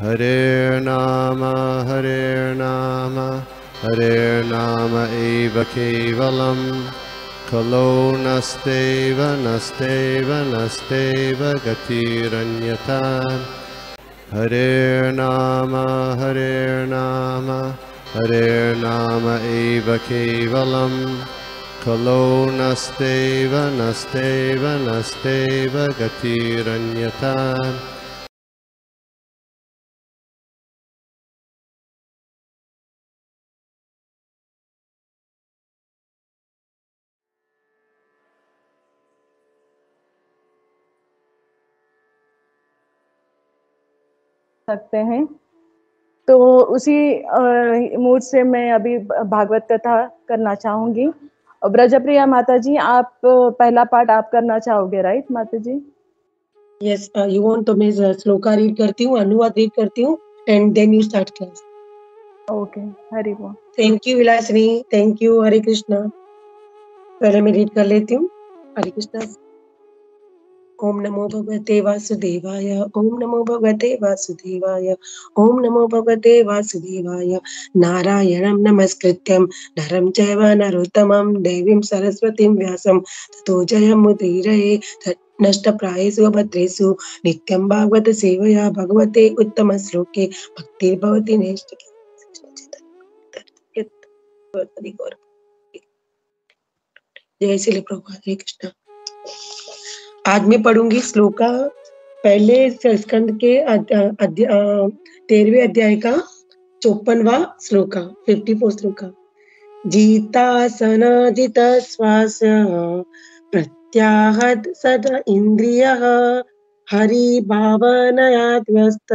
Hare Nama eva kevalam Kalo nasteva nasteva nasteva gatiranyata Hare Nama eva kevalam Kalo nasteva nasteva nasteva gatiranyata सकते हैं। तो उसी mood से मैं अभी भागवत कथा करना चाहूंगी। ब्रजप्रिया माता जी, आप पहला पार्ट आप करना चाहोगे, राइट माता जी? यस, यू वांट तो मैं श्लोका रीड करती हूँ, अनुवाद रीड करती हूँ and then you start class. Okay, Hari बोल। Thank you Vilasini, thank you. Hare Krishna. पहले मैं रीड कर लेती हूँ। हरे कृष्णा। ओम नमो भगवते वासुदेवाय, ओम नमो भगवते वासुदेवाय, ओम नमो भगवते वासुदेवाय। नारायणं नमस्कृत्यं नरं चैव नरोत्तमं देवीं सरस्वतीं व्यासं ततो जयमुदीरये। नष्टप्रायेषु भद्रेषु नित्यं भागवत सेवया भगवते उत्तम श्लोके भक्तिर्भवति नैष्ठिकी। जय श्री प्रभुपाद। हरे कृष्णा। आज मैं पढ़ूंगी श्लोका पहले स्कंद के 13वें अध्याय का 54वां श्लोका, 54 श्लोका। जीतासनाजित श्वास प्रत्याहत सद इंद्रियः हरि भावनयाद्यस्त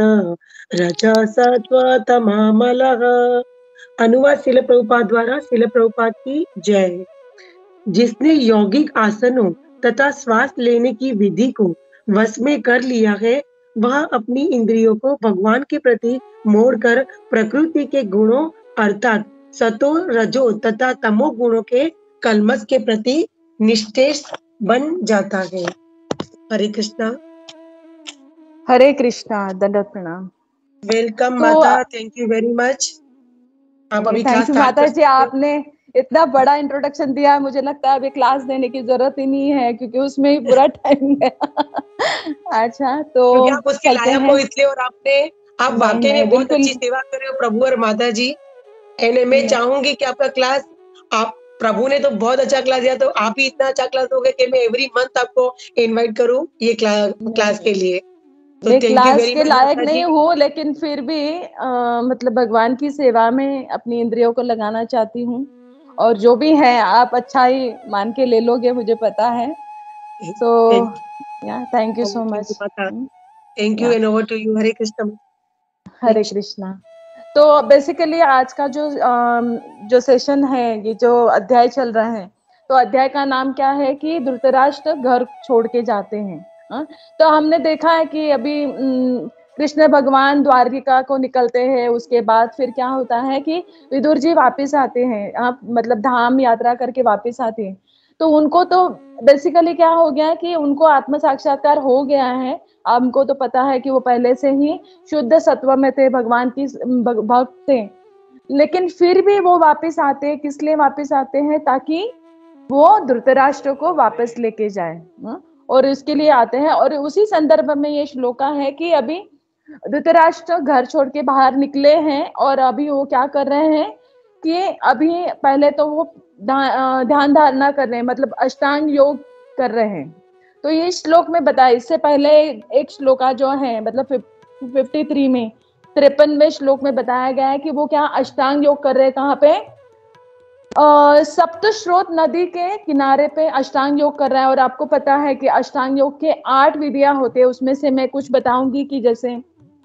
रजसत्वतमामलः। अनुवाद शिल प्रभुपाद द्वारा। शिल प्रभुपाद की जय। जिसने यौगिक आसनों तथा श्वास लेने की विधि को वश में कर लिया है, वह अपनी इंद्रियों को भगवान के प्रति मोड़कर प्रकृति के गुणों अर्थात सतो रजो तथा तमो गुणों के कलमश के प्रति निष्ठेष बन जाता है। हरे कृष्णा। हरे कृष्णा। दंडवत प्रणाम। वेलकम माता, थैंक यू वेरी मच। आप अभी क्लास थैंक यू माता जी, आपने इतना बड़ा इंट्रोडक्शन दिया है, मुझे लगता है अभी क्लास देने की जरूरत ही नहीं है क्योंकि उसमें ही पूरा टाइम गया। अच्छा, तो आप उसके लायक हो इसलिए, और आप वाकई में बहुत अच्छी सेवा कर रहे हो प्रभु और माता जी। एंड मैं चाहूंगी कि आपका क्लास, आप प्रभु ने तो बहुत अच्छा क्लास दिया, तो आप ही इतना अच्छा क्लास दोगे कि मैं एवरी मंथ आपको इनवाइट करूं ये क्लास के लिए। तो मैं थैंक यू क्लास वेरी के मच लायक माता जी। नहीं हूँ, लेकिन फिर भी मतलब भगवान की सेवा में अपनी इंद्रियों को लगाना चाहती हूँ, और जो भी है आप अच्छा ही मान के ले लोगे, मुझे पता है। सो या thank you so much. Thank you and over to you. Hare Krishna. Hare Krishna. तो बेसिकली आज का जो सेशन है, ये जो अध्याय चल रहा है, तो अध्याय का नाम क्या है कि धृतराष्ट्र घर छोड़ के जाते हैं। तो हमने देखा है कि अभी कृष्ण भगवान द्वारिका को निकलते हैं, उसके बाद फिर क्या होता है कि विदुर जी वापस आते हैं, मतलब धाम यात्रा करके वापस आते हैं। तो उनको तो बेसिकली क्या हो गया कि उनको आत्म साक्षात्कार हो गया है। हमको तो पता है कि वो पहले से ही शुद्ध सत्व में थे, भगवान की भक्त थे, लेकिन फिर भी वो वापस आते हैं। किस लिए वापस आते हैं? ताकि वो धृतराष्ट्र को वापस लेके जाए, और इसके लिए आते हैं। और उसी संदर्भ में ये श्लोका है कि अभी धृतराष्ट्र घर छोड़ के बाहर निकले हैं, और अभी वो क्या कर रहे हैं कि अभी पहले तो वो ध्यान धारणा कर रहे हैं, मतलब अष्टांग योग कर रहे हैं। तो ये श्लोक में बताया, इससे पहले एक श्लोका जो है मतलब 53 में 53वें श्लोक में बताया गया है कि वो क्या अष्टांग योग कर रहे हैं। कहाँ पे? सप्तश्रोत नदी के किनारे पे अष्टांग योग कर रहा है। और आपको पता है कि अष्टांग योग के 8 विधियां होते हैं, उसमें से मैं कुछ बताऊंगी कि जैसे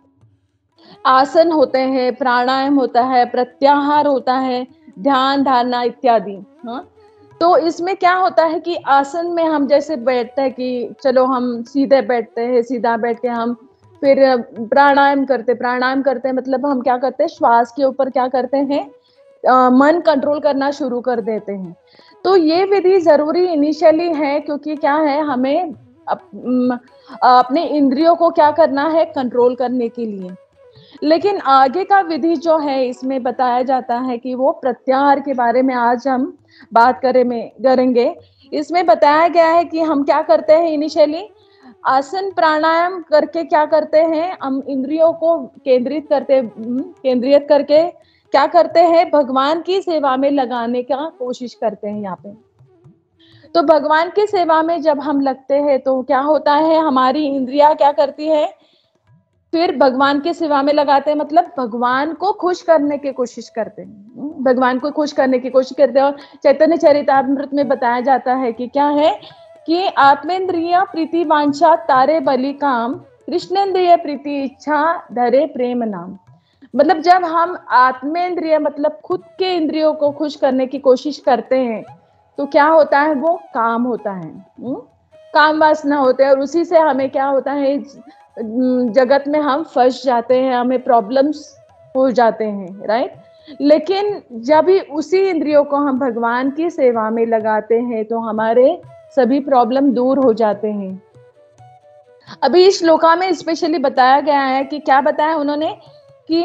आसन होते हैं, प्राणायाम होता है, प्रत्याहार होता है, ध्यान धारणा इत्यादि। तो इसमें क्या होता है कि आसन में हम जैसे बैठते हैं कि चलो हम सीधे बैठते हैं, सीधा बैठ के हम फिर प्राणायाम करते हैं, मतलब हम क्या करते हैं, श्वास के ऊपर क्या करते हैं, मन कंट्रोल करना शुरू कर देते हैं। तो ये विधि जरूरी इनिशियली है, क्योंकि क्या है, हमें अपने इंद्रियों को क्या करना है, कंट्रोल करने के लिए। लेकिन आगे का विधि जो है इसमें बताया जाता है कि वो प्रत्याहार के बारे में आज हम बात करेंगे। इसमें बताया गया है कि हम क्या करते हैं इनिशियली, आसन प्राणायाम करके क्या करते हैं, हम इंद्रियों को केंद्रित करके क्या करते हैं, भगवान की सेवा में लगाने का कोशिश करते हैं यहाँ पे। तो भगवान की सेवा में जब हम लगते हैं तो क्या होता है, हमारी इंद्रियां क्या करती है, फिर भगवान की सेवा में लगाते हैं, मतलब भगवान को खुश करने की कोशिश करते हैं, भगवान को खुश करने की कोशिश करते हैं। और चैतन्य चरितामृत में बताया जाता है कि क्या है कि आत्मेंद्रिय प्रीति वांछा तारे बलि काम, कृष्णेंद्रिय प्रीति इच्छा धरे प्रेम नाम। मतलब जब हम आत्मेंद्रिय मतलब खुद के इंद्रियों को खुश करने की कोशिश करते हैं तो क्या होता है, वो काम होता है, काम वासना होते हैं, और उसी से हमें क्या होता है, जगत में हम फंस जाते हैं, हमें प्रॉब्लम्स हो जाते हैं, राइट। लेकिन जब भी उसी इंद्रियों को हम भगवान की सेवा में लगाते हैं तो हमारे सभी प्रॉब्लम दूर हो जाते हैं। अभी इस श्लोका में स्पेशली बताया गया है कि क्या बताया उन्होंने कि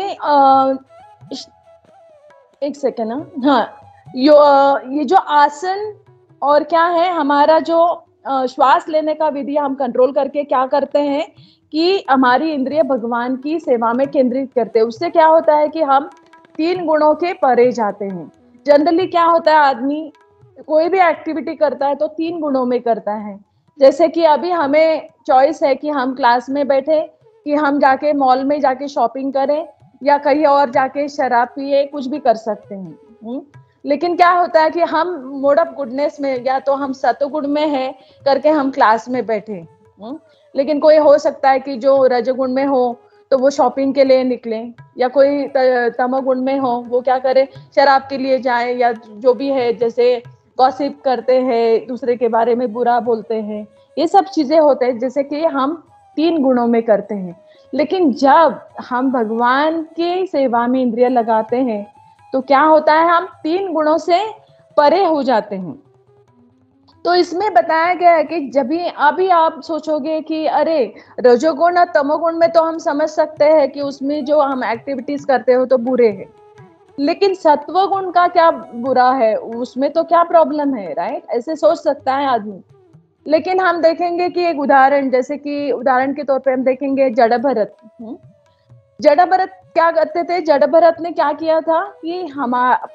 एक सेकेंड ना, हाँ, ये जो आसन और क्या है, हमारा जो श्वास लेने का विधि हम कंट्रोल करके क्या करते हैं कि हमारी इंद्रिय भगवान की सेवा में केंद्रित करते हैं। उससे क्या होता है कि हम 3 गुणों के परे जाते हैं। जनरली क्या होता है, आदमी कोई भी एक्टिविटी करता है तो 3 गुणों में करता है। जैसे कि अभी हमें चॉइस है कि हम क्लास में बैठे, कि हम जाके मॉल में जाके शॉपिंग करें, या कहीं और जाके शराब पिए, कुछ भी कर सकते हैं। लेकिन क्या होता है कि हम मोड ऑफ गुडनेस में, या तो हम सतगुण में है करके हम क्लास में बैठे, लेकिन कोई हो सकता है कि जो रजगुण में हो तो वो शॉपिंग के लिए निकले, या कोई तमोगुण में हो वो क्या करे, शराब के लिए जाए, या जो भी है, जैसे गॉसिप करते हैं, दूसरे के बारे में बुरा बोलते हैं, ये सब चीजें होते हैं जैसे कि हम 3 गुणों में करते हैं। लेकिन जब हम भगवान की सेवा में इंद्रिय लगाते हैं तो क्या होता है, हम 3 गुणों से परे हो जाते हैं। तो इसमें बताया गया है कि जब भी अभी आप सोचोगे कि अरे रजोगुण और तमोगुण में तो हम समझ सकते हैं कि उसमें जो हम एक्टिविटीज करते हो तो बुरे हैं, लेकिन सत्व गुण का क्या बुरा है, उसमें तो क्या प्रॉब्लम है, राइट, ऐसे सोच सकता है आदमी। लेकिन हम देखेंगे कि एक उदाहरण, जैसे कि उदाहरण के तौर पे हम देखेंगे जड़ भरत। जड़ भरत क्या करते थे, जड़ भरत ने क्या किया था कि हम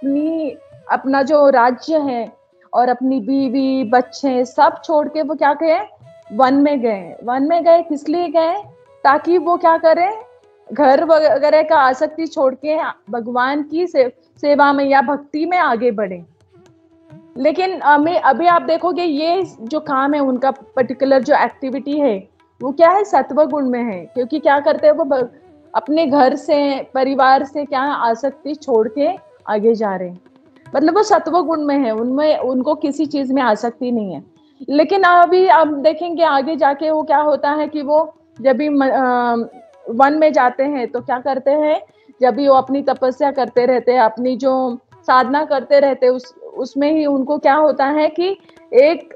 अपना जो राज्य है और अपनी बीवी बच्चे सब छोड़ के वो क्या गए, वन में गए। वन में गए किस लिए गए, ताकि वो क्या करे, घर वगैरह का आसक्ति छोड़ के भगवान की सेवा में या भक्ति में आगे बढ़े। लेकिन अभी आप देखोगे ये जो काम है उनका, पर्टिकुलर जो एक्टिविटी है वो क्या है, सत्व गुण में है, क्योंकि क्या करते हैं वो अपने घर से परिवार से क्या आसक्ति छोड़ के आगे जा रहे हैं, मतलब वो सत्व गुण में है, उनमें उनको किसी चीज में आसक्ति नहीं है। लेकिन अभी आप देखेंगे आगे जाके वो क्या होता है कि वो जब भी वन में जाते हैं तो क्या करते हैं, जब भी वो अपनी तपस्या करते रहते हैं, अपनी जो साधना करते रहते हैं, उसमें ही उनको क्या होता है कि एक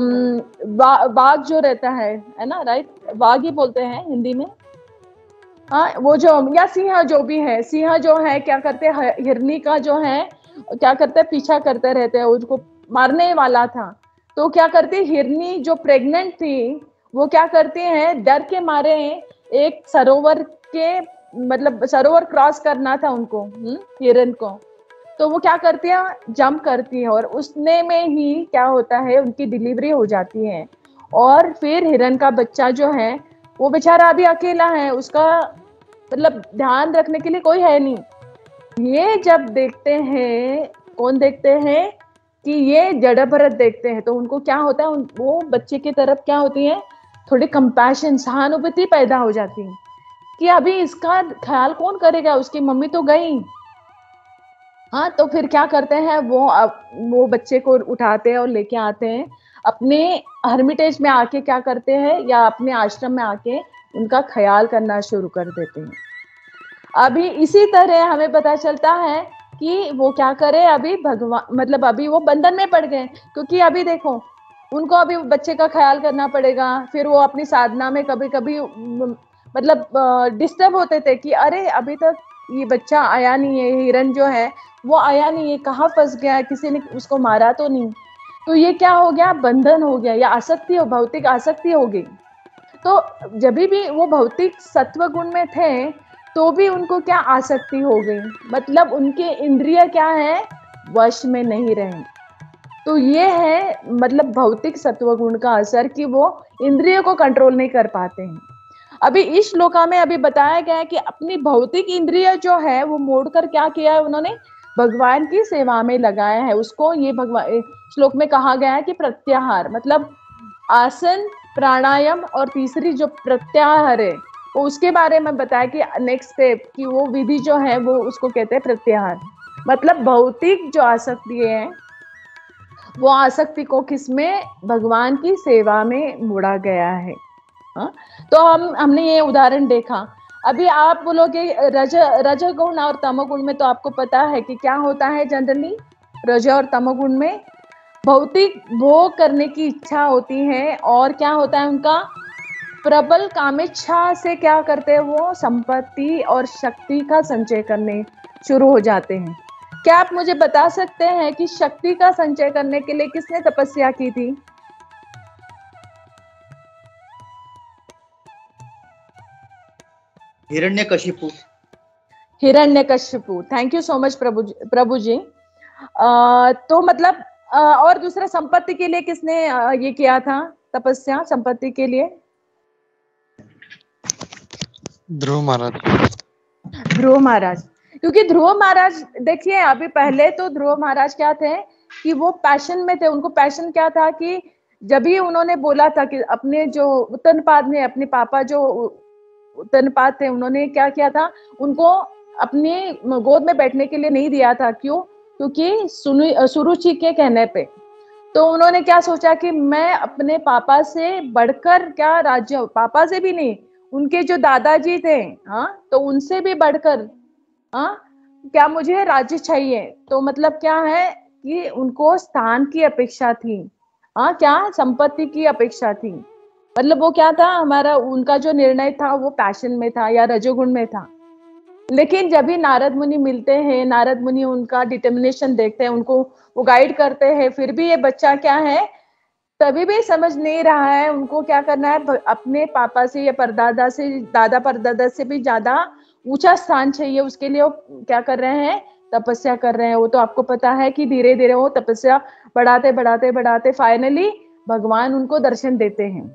बाघ जो रहता है ना, राइट, बाघ ही बोलते हैं हिंदी में, हाँ, वो जो या सिंह जो भी है, सिंह जो है क्या करते हैं, हिरनी का जो है क्या करते हैं, पीछा करते रहते हैं, उसको मारने वाला था। तो क्या करती, हिरनी जो प्रेग्नेंट थी वो क्या करती है, डर के मारे एक सरोवर के, मतलब सरोवर क्रॉस करना था उनको, हिरन को, तो वो क्या करती है, जंप करती है, और उसने में ही क्या होता है, उनकी डिलीवरी हो जाती है। और फिर हिरन का बच्चा जो है वो बेचारा अभी अकेला है, उसका मतलब ध्यान रखने के लिए कोई है नहीं। ये जब देखते हैं, कौन देखते हैं कि ये जड़ भरत देखते हैं, तो उनको क्या होता है, वो बच्चे की तरफ क्या होती है, थोड़ी कंपैशन, सहानुभूति पैदा हो जाती है कि अभी इसका ख्याल कौन करेगा, उसकी मम्मी तो गई। हाँ, तो फिर क्या करते हैं, वो बच्चे को उठाते हैं और लेके आते हैं अपने हर्मिटेज में आके, क्या करते हैं, या अपने आश्रम में आके उनका ख्याल करना शुरू कर देते हैं। अभी इसी तरह हमें पता चलता है कि वो क्या करे, अभी भगवान मतलब अभी वो बंधन में पड़ गए, क्योंकि अभी देखो उनको अभी बच्चे का ख्याल करना पड़ेगा, फिर वो अपनी साधना में कभी कभी मतलब डिस्टर्ब होते थे कि अरे अभी तक ये बच्चा आया नहीं है, हिरण जो है वो आया नहीं है, कहाँ फंस गया है, किसी ने उसको मारा तो नहीं। तो ये क्या हो गया, बंधन हो गया या आसक्ति हो, भौतिक आसक्ति हो गई। तो जब भी वो भौतिक सत्व गुण में थे तो भी उनको क्या आसक्ति हो गई, मतलब उनके इंद्रिय क्या है, वश में नहीं रहे। तो ये है मतलब भौतिक सत्व गुण का असर कि वो इंद्रियों को कंट्रोल नहीं कर पाते हैं। अभी इस श्लोका में अभी बताया गया है कि अपनी भौतिक इंद्रिय जो है वो मोड़कर क्या किया है उन्होंने, भगवान की सेवा में लगाया है उसको। ये भगवान श्लोक में कहा गया है कि प्रत्याहार मतलब आसन, प्राणायाम और तीसरी जो प्रत्याहार है वो उसके बारे में बताया कि नेक्स्ट स्टेप की वो विधि जो है वो उसको कहते हैं प्रत्याहार। मतलब भौतिक जो आसक्ति है वो आसक्ति को किसमें, भगवान की सेवा में मोड़ा गया है। हाँ? तो हमने ये उदाहरण देखा। अभी आप बोलोगे रजोगुण और तमोगुण में, तो आपको पता है कि क्या होता है जनरली रज और तमोगुण में, भौतिक भोग करने की इच्छा होती है और क्या होता है उनका प्रबल कामेच्छा से क्या करते हैं वो संपत्ति और शक्ति का संचय करने शुरू हो जाते हैं। क्या आप मुझे बता सकते हैं कि शक्ति का संचय करने के लिए किसने तपस्या की थी? Hiranyakashipu. Hiranyakashipu, thank you so much प्रभु जी। तो मतलब और दूसरा संपत्ति के लिए किसने ये किया था तपस्या, संपत्ति के लिए? ध्रुव महाराज। ध्रुव महाराज, क्योंकि ध्रुव महाराज देखिए अभी पहले तो ध्रुव महाराज क्या थे कि वो पैशन में थे। उनको पैशन क्या था कि जब ही उन्होंने बोला था कि अपने जो उत्तनपाद ने, अपने पापा जो उत्तनपाद थे, उन्होंने क्या किया था, उनको अपने गोद में बैठने के लिए नहीं दिया था। क्यों? क्योंकि सुरुचि के कहने पे। तो उन्होंने क्या सोचा कि मैं अपने पापा से बढ़कर क्या राज्य, पापा से भी नहीं, उनके जो दादाजी थे, हाँ, तो उनसे भी बढ़कर, हाँ, क्या मुझे राज्य चाहिए। तो मतलब क्या है कि उनको स्थान की अपेक्षा थी, हाँ, क्या संपत्ति की अपेक्षा थी। मतलब वो क्या था, हमारा उनका जो निर्णय था वो पैशन में था या रजोगुण में था। लेकिन जब भी नारद मुनि मिलते हैं, नारद मुनि उनका डिटर्मिनेशन देखते हैं, उनको वो गाइड करते हैं, फिर भी ये बच्चा क्या है, तभी भी समझ नहीं रहा है उनको क्या करना है, अपने पापा से या परदादा से, दादा परदादा से भी ज्यादा ऊंचा स्थान चाहिए। उसके लिए वो क्या कर रहे हैं, तपस्या कर रहे हैं। वो तो आपको पता है कि धीरे धीरे वो तपस्या बढ़ाते बढ़ाते बढ़ाते फाइनली भगवान उनको दर्शन देते हैं।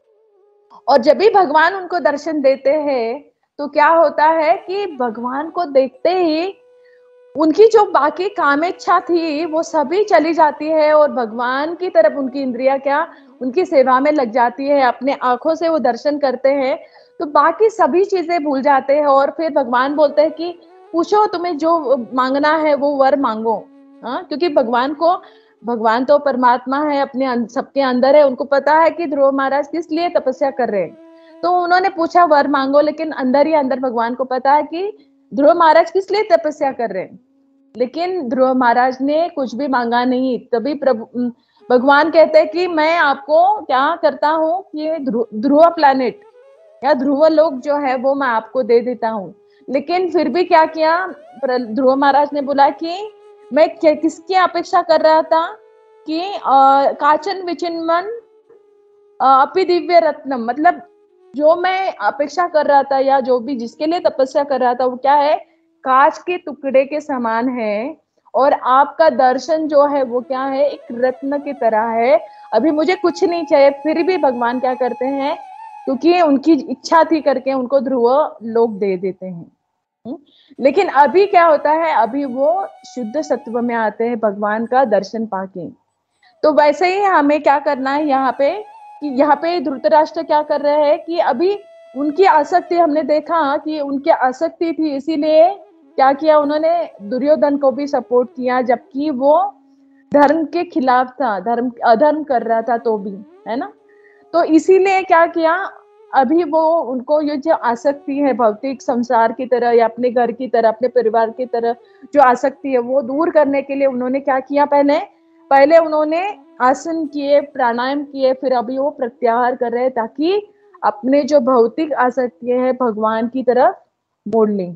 और जब भी भगवान उनको दर्शन देते हैं तो क्या होता है कि भगवान को देखते ही उनकी जो बाकी कामेच्छा थी वो सभी चली जाती है और भगवान की तरफ उनकी इंद्रिया क्या, उनकी सेवा में लग जाती है। अपने आंखों से वो दर्शन करते हैं तो बाकी सभी चीजें भूल जाते हैं और फिर भगवान बोलते हैं कि पूछो, तुम्हें जो मांगना है वो वर मांगो। हाँ, क्योंकि भगवान तो परमात्मा है, अपने सबके अंदर है। उनको पता है कि ध्रुव महाराज किस लिए तपस्या कर रहे हैं, तो उन्होंने पूछा वर मांगो, लेकिन अंदर ही अंदर भगवान को पता है कि ध्रुव महाराज किस लिए तपस्या कर रहे हैं। लेकिन ध्रुव महाराज ने कुछ भी मांगा नहीं। तभी भगवान कहते हैं कि मैं आपको क्या करता हूँ कि ध्रुव प्लैनेट या ध्रुव लोक जो है वो मैं आपको दे देता हूँ। लेकिन फिर भी क्या किया, ध्रुव महाराज ने बोला कि मैं किसकी अपेक्षा कर रहा था कि काचन विचिन्मन अपि दिव्य रत्नम, मतलब जो मैं अपेक्षा कर रहा था या जो भी जिसके लिए तपस्या कर रहा था वो क्या है, कांच के टुकड़े के समान है। और आपका दर्शन जो है वो क्या है, एक रत्न की तरह है। अभी मुझे कुछ नहीं चाहिए, फिर भी भगवान क्या करते हैं, क्योंकि उनकी इच्छा थी करके उनको ध्रुव लोक दे देते हैं। लेकिन अभी क्या होता है, अभी वो शुद्ध सत्व में आते हैं भगवान का दर्शन पाके। तो वैसे ही हमें क्या करना है यहाँ पे, कि यहाँ पे धृतराष्ट्र क्या कर रहे हैं कि अभी उनकी आसक्ति, हमने देखा कि उनकी आसक्ति थी, इसीलिए क्या किया उन्होंने, दुर्योधन को भी सपोर्ट किया, जबकि वो धर्म के खिलाफ था, अधर्म कर रहा था तो भी, है ना। तो इसीलिए क्या किया, अभी वो उनको ये जो आसक्ति है भौतिक संसार की तरह या अपने घर की तरह, अपने परिवार की तरह जो आसक्ति है वो दूर करने के लिए उन्होंने क्या किया, पहले उन्होंने आसन किए, प्राणायाम किए, फिर अभी वो प्रत्याहार कर रहे हैं ताकि अपने जो भौतिक आसक्तियां है भगवान की तरफ मोड़ लें।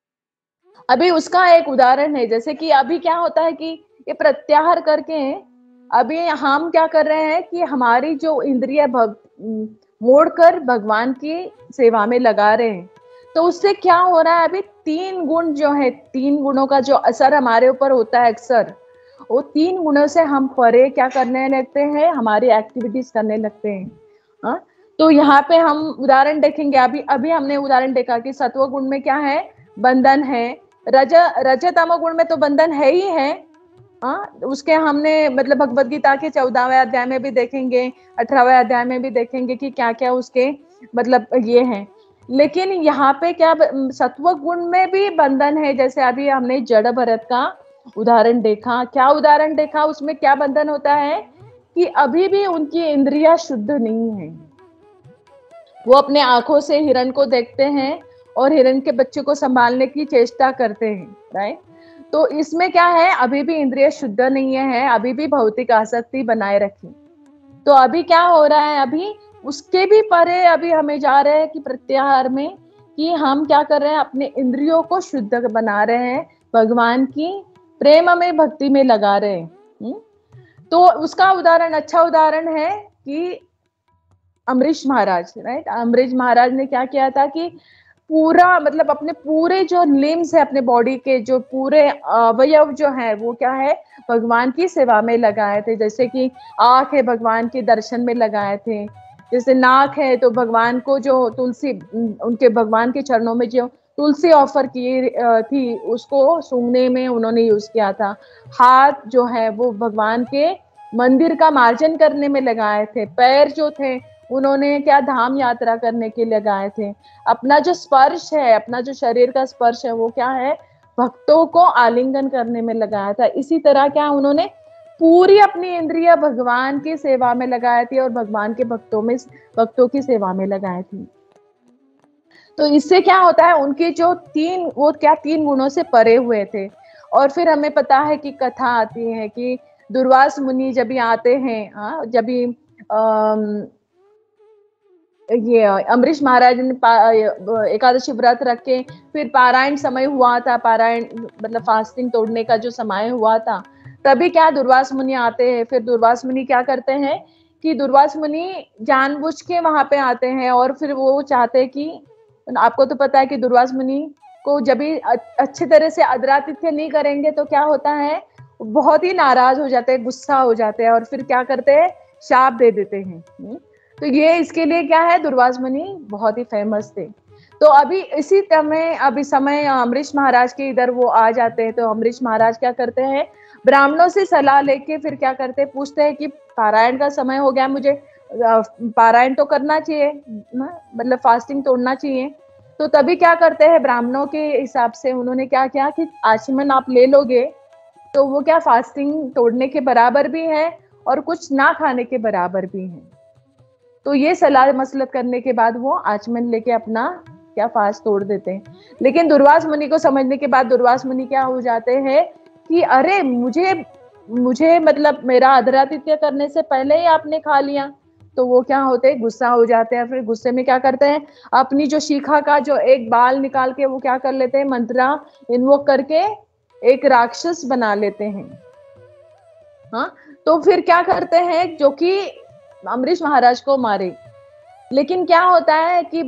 अभी उसका एक उदाहरण है, जैसे कि अभी क्या होता है कि ये प्रत्याहार करके अभी हम क्या कर रहे हैं कि हमारी जो इंद्रिय मोड़ कर भगवान की सेवा में लगा रहे हैं। तो उससे क्या हो रहा है, अभी 3 गुण जो है, 3 गुणों का जो असर हमारे ऊपर होता है अक्सर, वो 3 गुणों से हम परे क्या करने लगते हैं, हमारी एक्टिविटीज करने लगते हैं। हाँ, तो यहाँ पे हम उदाहरण देखेंगे। अभी हमने उदाहरण देखा कि सत्व गुण में क्या है, बंधन है। रजतम गुण में तो बंधन है ही है। हाँ, उसके हमने मतलब भगवत गीता के 14वें अध्याय में भी देखेंगे, 18वें अध्याय में भी देखेंगे कि क्या क्या उसके मतलब ये हैं। लेकिन यहाँ पे क्या सत्व गुण में भी बंधन है। जैसे अभी हमने जड़ भरत का उदाहरण देखा। क्या उदाहरण देखा, उसमें क्या बंधन होता है कि अभी भी उनकी इंद्रियां शुद्ध नहीं है। वो अपने आंखों से हिरण को देखते हैं और हिरण के बच्चे को संभालने की चेष्टा करते हैं, राइट। तो इसमें क्या है, अभी भी इंद्रिय शुद्ध नहीं है, अभी भी भौतिक आसक्ति बनाए रखी। तो अभी क्या हो रहा है, अभी उसके भी परे अभी हमें जा रहे हैं कि प्रत्याहार में कि हम क्या कर रहे हैं, अपने इंद्रियों को शुद्ध बना रहे हैं, भगवान की प्रेम में भक्ति में लगा रहे हैं। तो उसका उदाहरण, अच्छा उदाहरण है कि अम्बरीश महाराज, राइट। अम्बरीश महाराज ने क्या किया था कि पूरा मतलब अपने पूरे जो लिम्स है, अपने बॉडी के जो पूरे अवयव जो है वो क्या है, भगवान की सेवा में लगाए थे। जैसे कि आंख है, भगवान के दर्शन में लगाए थे। जैसे नाक है तो भगवान को जो तुलसी, उनके भगवान के चरणों में जो तुलसी ऑफर की थी उसको सूंघने में उन्होंने यूज किया था। हाथ जो है वो भगवान के मंदिर का मार्जन करने में लगाए थे। पैर जो थे उन्होंने क्या धाम यात्रा करने के लिए लगाए थे। अपना जो स्पर्श है, अपना जो शरीर का स्पर्श है वो क्या है, भक्तों को आलिंगन करने में लगाया था। इसी तरह क्या उन्होंने पूरी अपनी इंद्रिया भगवान की सेवा में लगाई थी और भगवान के भक्तों की सेवा में लगाई थी। तो इससे क्या होता है, उनके जो तीन गुणों से परे हुए थे। और फिर हमें पता है कि कथा आती है कि दुर्वास मुनि जब भी आते हैं, जब भी ये अम्बरीश महाराज ने एकादशी व्रत रख के फिर पारायण समय हुआ था, पारायण मतलब फास्टिंग तोड़ने का जो समय हुआ था, तभी क्या दुर्वास मुनि आते हैं। फिर दुर्वास मुनि क्या करते हैं कि दुर्वास मुनि जानबूझ के वहां पे आते हैं और फिर वो चाहते हैं कि, आपको तो पता है कि दुर्वास मुनि को जब भी अच्छे तरह से आदरातिथ्य नहीं करेंगे तो क्या होता है, बहुत ही नाराज हो जाते हैं, गुस्सा हो जाते हैं और फिर क्या करते हैं, शाप दे देते हैं। तो ये इसके लिए क्या है, दुर्वास मुनि बहुत ही फेमस थे। तो अभी इसी समय अम्बरीश महाराज के इधर वो आ जाते हैं। तो अम्बरीश महाराज क्या करते हैं, ब्राह्मणों से सलाह लेके फिर क्या करते हैं, पूछते हैं कि पारायण का समय हो गया, मुझे पारायण तो करना चाहिए, मतलब फास्टिंग तोड़ना चाहिए। तो तभी क्या करते हैं, ब्राह्मणों के हिसाब से उन्होंने क्या किया कि आचमन आप ले लोगे तो वो क्या फास्टिंग तोड़ने के बराबर भी है और कुछ ना खाने के बराबर भी है। तो ये सलाह मसलत करने के बाद वो आचमन लेके अपना क्या फास्ट तोड़ देते हैं। लेकिन दुर्वास मुनि को समझने के बाद दुर्वास मुनि क्या हो जाते हैं कि अरे मुझे मतलब मेरा आदरातिथ्य करने से पहले ही आपने खा लिया। तो वो क्या होते हैं, गुस्सा हो जाते हैं। फिर गुस्से में क्या करते हैं, अपनी जो शिखा का जो एक बाल निकाल के वो क्या कर लेते हैं, मंत्रा इन्वोक करके एक राक्षस बना लेते हैं। हाँ, तो फिर क्या करते हैं, जो कि अम्बरीश महाराज को मारे। लेकिन क्या होता है कि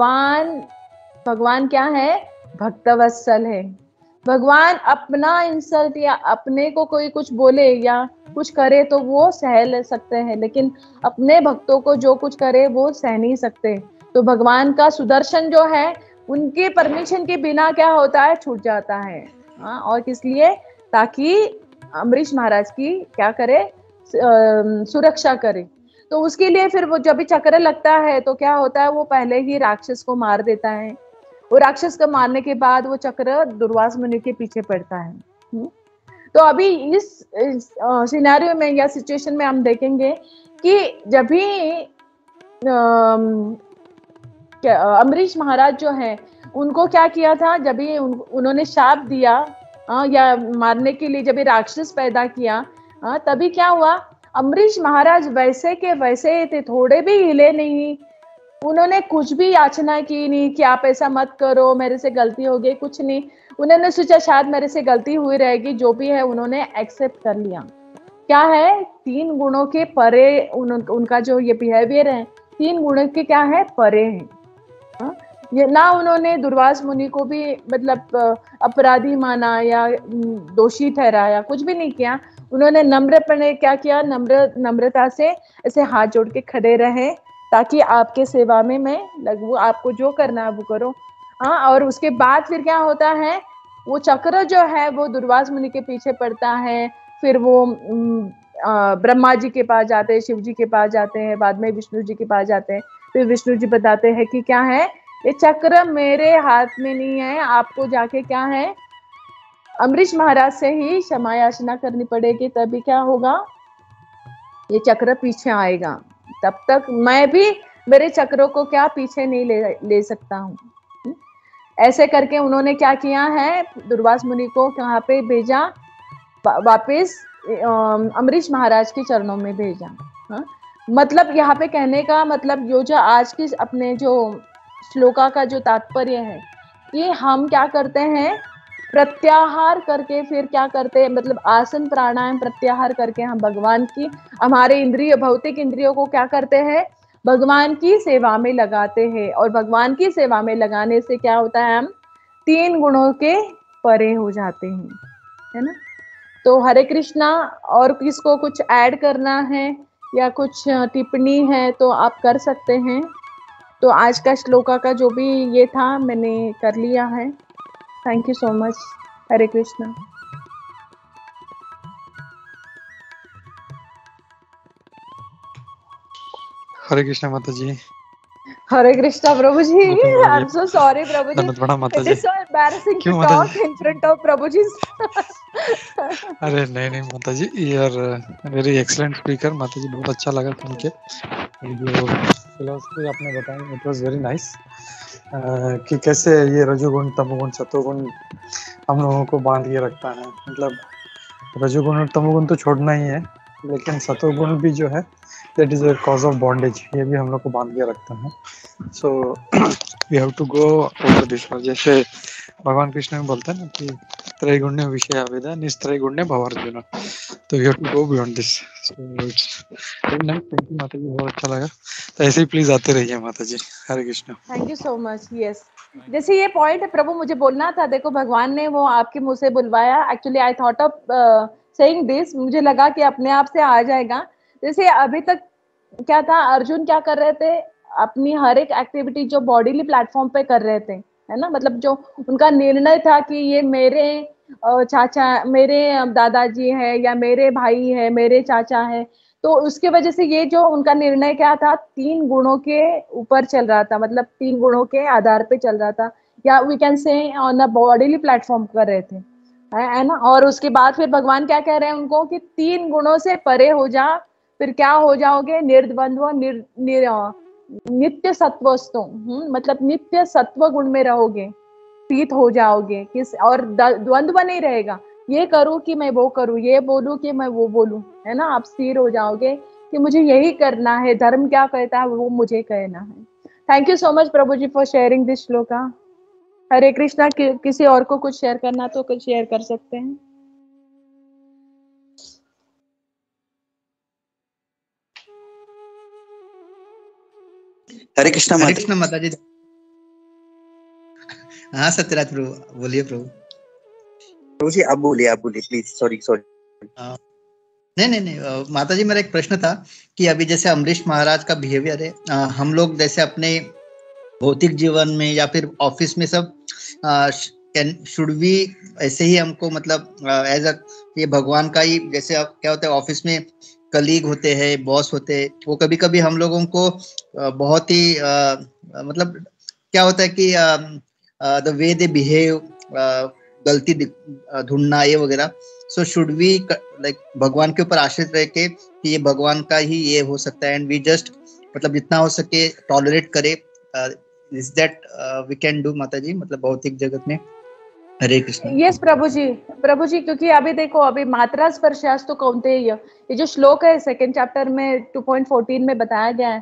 भगवान क्या है, भक्तवत्सल है। भगवान अपना इंसल्ट या अपने को कोई कुछ बोले या कुछ करे तो वो सह ले सकते हैं, लेकिन अपने भक्तों को जो कुछ करे वो सह नहीं सकते। तो भगवान का सुदर्शन जो है उनके परमिशन के बिना क्या होता है, छूट जाता है। हाँ, और किस लिए, ताकि अम्बरीश महाराज की क्या करे, सुरक्षा करे। तो उसके लिए फिर वो जब भी चक्र लगता है तो क्या होता है, वो पहले ही राक्षस को मार देता है। वो राक्षस को मारने के बाद वो चक्र दुर्वास मुनि के पीछे पड़ता है। तो अभी इस सिनेरियो में या सिचुएशन में हम देखेंगे कि जब भी अम्बरीश महाराज जो है उनको क्या किया था, जब भी उन्होंने शाप दिया या मारने के लिए जब भी राक्षस पैदा किया, तभी क्या हुआ, अम्बरीश महाराज वैसे के वैसे थे, थोड़े भी हिले नहीं। उन्होंने कुछ भी याचना की नहीं कि आप ऐसा मत करो, मेरे से गलती हो गई, कुछ नहीं। उन्होंने सोचा शायद मेरे से गलती हुई रहेगी, जो भी है उन्होंने एक्सेप्ट कर लिया। क्या है, 3 गुणों के परे उनका जो ये बिहेवियर है 3 गुणों के क्या है, परे है। हाँ? ये ना उन्होंने दुर्वास मुनि को भी मतलब अपराधी माना या दोषी ठहराया, कुछ भी नहीं किया। उन्होंने नम्रपणे क्या किया, नम्रता से ऐसे हाथ जोड़ के खड़े रहे ताकि आपके सेवा में मैं लगूं, आपको जो करना है वो करो। हाँ, और उसके बाद फिर क्या होता है, वो चक्र जो है वो दुर्वास मुनि के पीछे पड़ता है। फिर वो ब्रह्मा जी के पास जाते हैं, शिव जी के पास जाते हैं, बाद में विष्णु जी के पास जाते हैं। फिर विष्णु जी बताते हैं कि क्या है, ये चक्र मेरे हाथ में नहीं है, आपको जाके क्या है, अम्बरीश महाराज से ही क्षमा याचना करनी पड़ेगी, तभी क्या होगा, ये चक्र पीछे आएगा। तब तक मैं भी मेरे चक्रों को क्या पीछे नहीं ले सकता हूँ। ऐसे करके उन्होंने क्या किया है, दुर्वास मुनि को कहाँ पे भेजा, वापिस अम्बरीश महाराज के चरणों में भेजा। हाँ? मतलब यहाँ पे कहने का मतलब यो जो आज की अपने जो श्लोका का जो तात्पर्य है कि हम क्या करते हैं, प्रत्याहार करके फिर क्या करते हैं, मतलब आसन प्राणायाम प्रत्याहार करके हम भगवान की, हमारे इंद्रिय भौतिक इंद्रियों को क्या करते हैं, भगवान की सेवा में लगाते हैं। और भगवान की सेवा में लगाने से क्या होता है, हम 3 गुणों के परे हो जाते हैं, है ना। तो हरे कृष्णा, और किसको कुछ ऐड करना है या कुछ टिप्पणी है तो आप कर सकते हैं। तो आज का श्लोका का जो भी ये था मैंने कर लिया है। Thank you so much. Hare Krishna. Hare Krishna माता जी। हरे कृष्णा प्रभु जी। आई एम सो सॉरी प्रभु जी, धन्यवाद बड़ा माता इट जी। इज सो एम्बैरेसिंग क्यों टू माता टॉक जी? इन फ्रंट ऑफ प्रभु जी। अरे नहीं माता जी, you are very excellent speaker माता जी, बहुत अच्छा लगा सुन के। जो फिलोसफी आपने बताई इट वाज वेरी नाइस, कि कैसे ये रजोगुण तमोगुण सतोगुण हम लोगों को बांध के रखता है। मतलब रजोगुण और तमोगुण तो छोड़ना ही है, लेकिन सतोगुण भी जो है that is a cause of bondage, ये भी हम लोग को बांध के रखता है। So we have to go over this. जैसे भगवान कृष्ण में बोलते हैं ना कि त्रैगुण्य विषय आवेदा निस्त्रैगुण्य भवार्जुन, तो we have to go beyond this. So it's very nice. Thank you माता जी, बहुत अच्छा लगा। तो ऐसे ही प्लीज आते रहिए माता जी। Hare Krishna. Thank you so much. Yes, जैसे ये पॉइंट है प्रभु, मुझे बोलना था, देखो भगवान ने वो आपके मुंह से बुलवाया। Actually I thought of saying this, मुझे लगा कि अपने आप से आ जाएगा। जैसे अभी तक क्या था, अर्जुन क्या कर रहे थे, अपनी हर एक एक्टिविटी जो बॉडीली प्लेटफॉर्म पे कर रहे थे, है ना। मतलब जो उनका निर्णय था कि ये मेरे चाचा, मेरे दादाजी है या मेरे भाई है, मेरे चाचा है, तो उसके वजह से ये जो उनका निर्णय क्या था, 3 गुणों के ऊपर चल रहा था, मतलब 3 गुणों के आधार पे चल रहा था, या we can say on a bodily platform कर रहे थे, है ना। और उसके बाद फिर भगवान क्या कह रहे हैं उनको कि 3 गुणों से परे हो जा, फिर क्या हो जाओगे, निर्द्वंद्व नित्य सत्वस्तु, मतलब नित्य सत्व गुण में रहोगे, स्थित हो जाओगे, किस और द्वंद्व नहीं रहेगा, ये करूं कि मैं वो करूं, ये बोलूं कि मैं वो बोलूं, है ना। आप स्थिर हो जाओगे कि मुझे यही करना है, धर्म क्या कहता है वो मुझे कहना है। थैंक यू सो मच प्रभु जी for sharing this shloka. Hare Krishna. किसी और को कुछ शेयर करना तो कुछ शेयर कर सकते हैं। हरे कृष्णा माता जी। हाँ सत्यराज प्रभु, बोलिए प्रभु जी। आप बोलिए प्लीज। सॉरी। नहीं माता जी, मेरा एक प्रश्न था कि अभी जैसे अम्बरीश महाराज का बिहेवियर है, हम लोग जैसे अपने भौतिक जीवन में या फिर ऑफिस में सब शुड बी ऐसे ही हमको, मतलब एज अ ये भगवान का ही, जैसे क्या होता है ऑफिस में कलीग होते हैं, बॉस होते हैं, वो कभी कभी हम लोगों को बहुत ही मतलब क्या होता है कि द वे दे बिहेव, गलती ढूंढना ये वगैरह। सो शुड वी लाइक भगवान के ऊपर आश्रित रह के कि ये भगवान का ही ये हो सकता है, एंड वी जस्ट मतलब जितना हो सके टॉलरेट करे, is that we can do माता जी, मतलब भौतिक जगत में। हरे कृष्ण। यस प्रभु जी, क्योंकि अभी देखो, अभी मात्रा स्पर्शास्तु कौन्तेय, ये जो श्लोक है 2nd चैप्टर में 2.14 में बताया गया है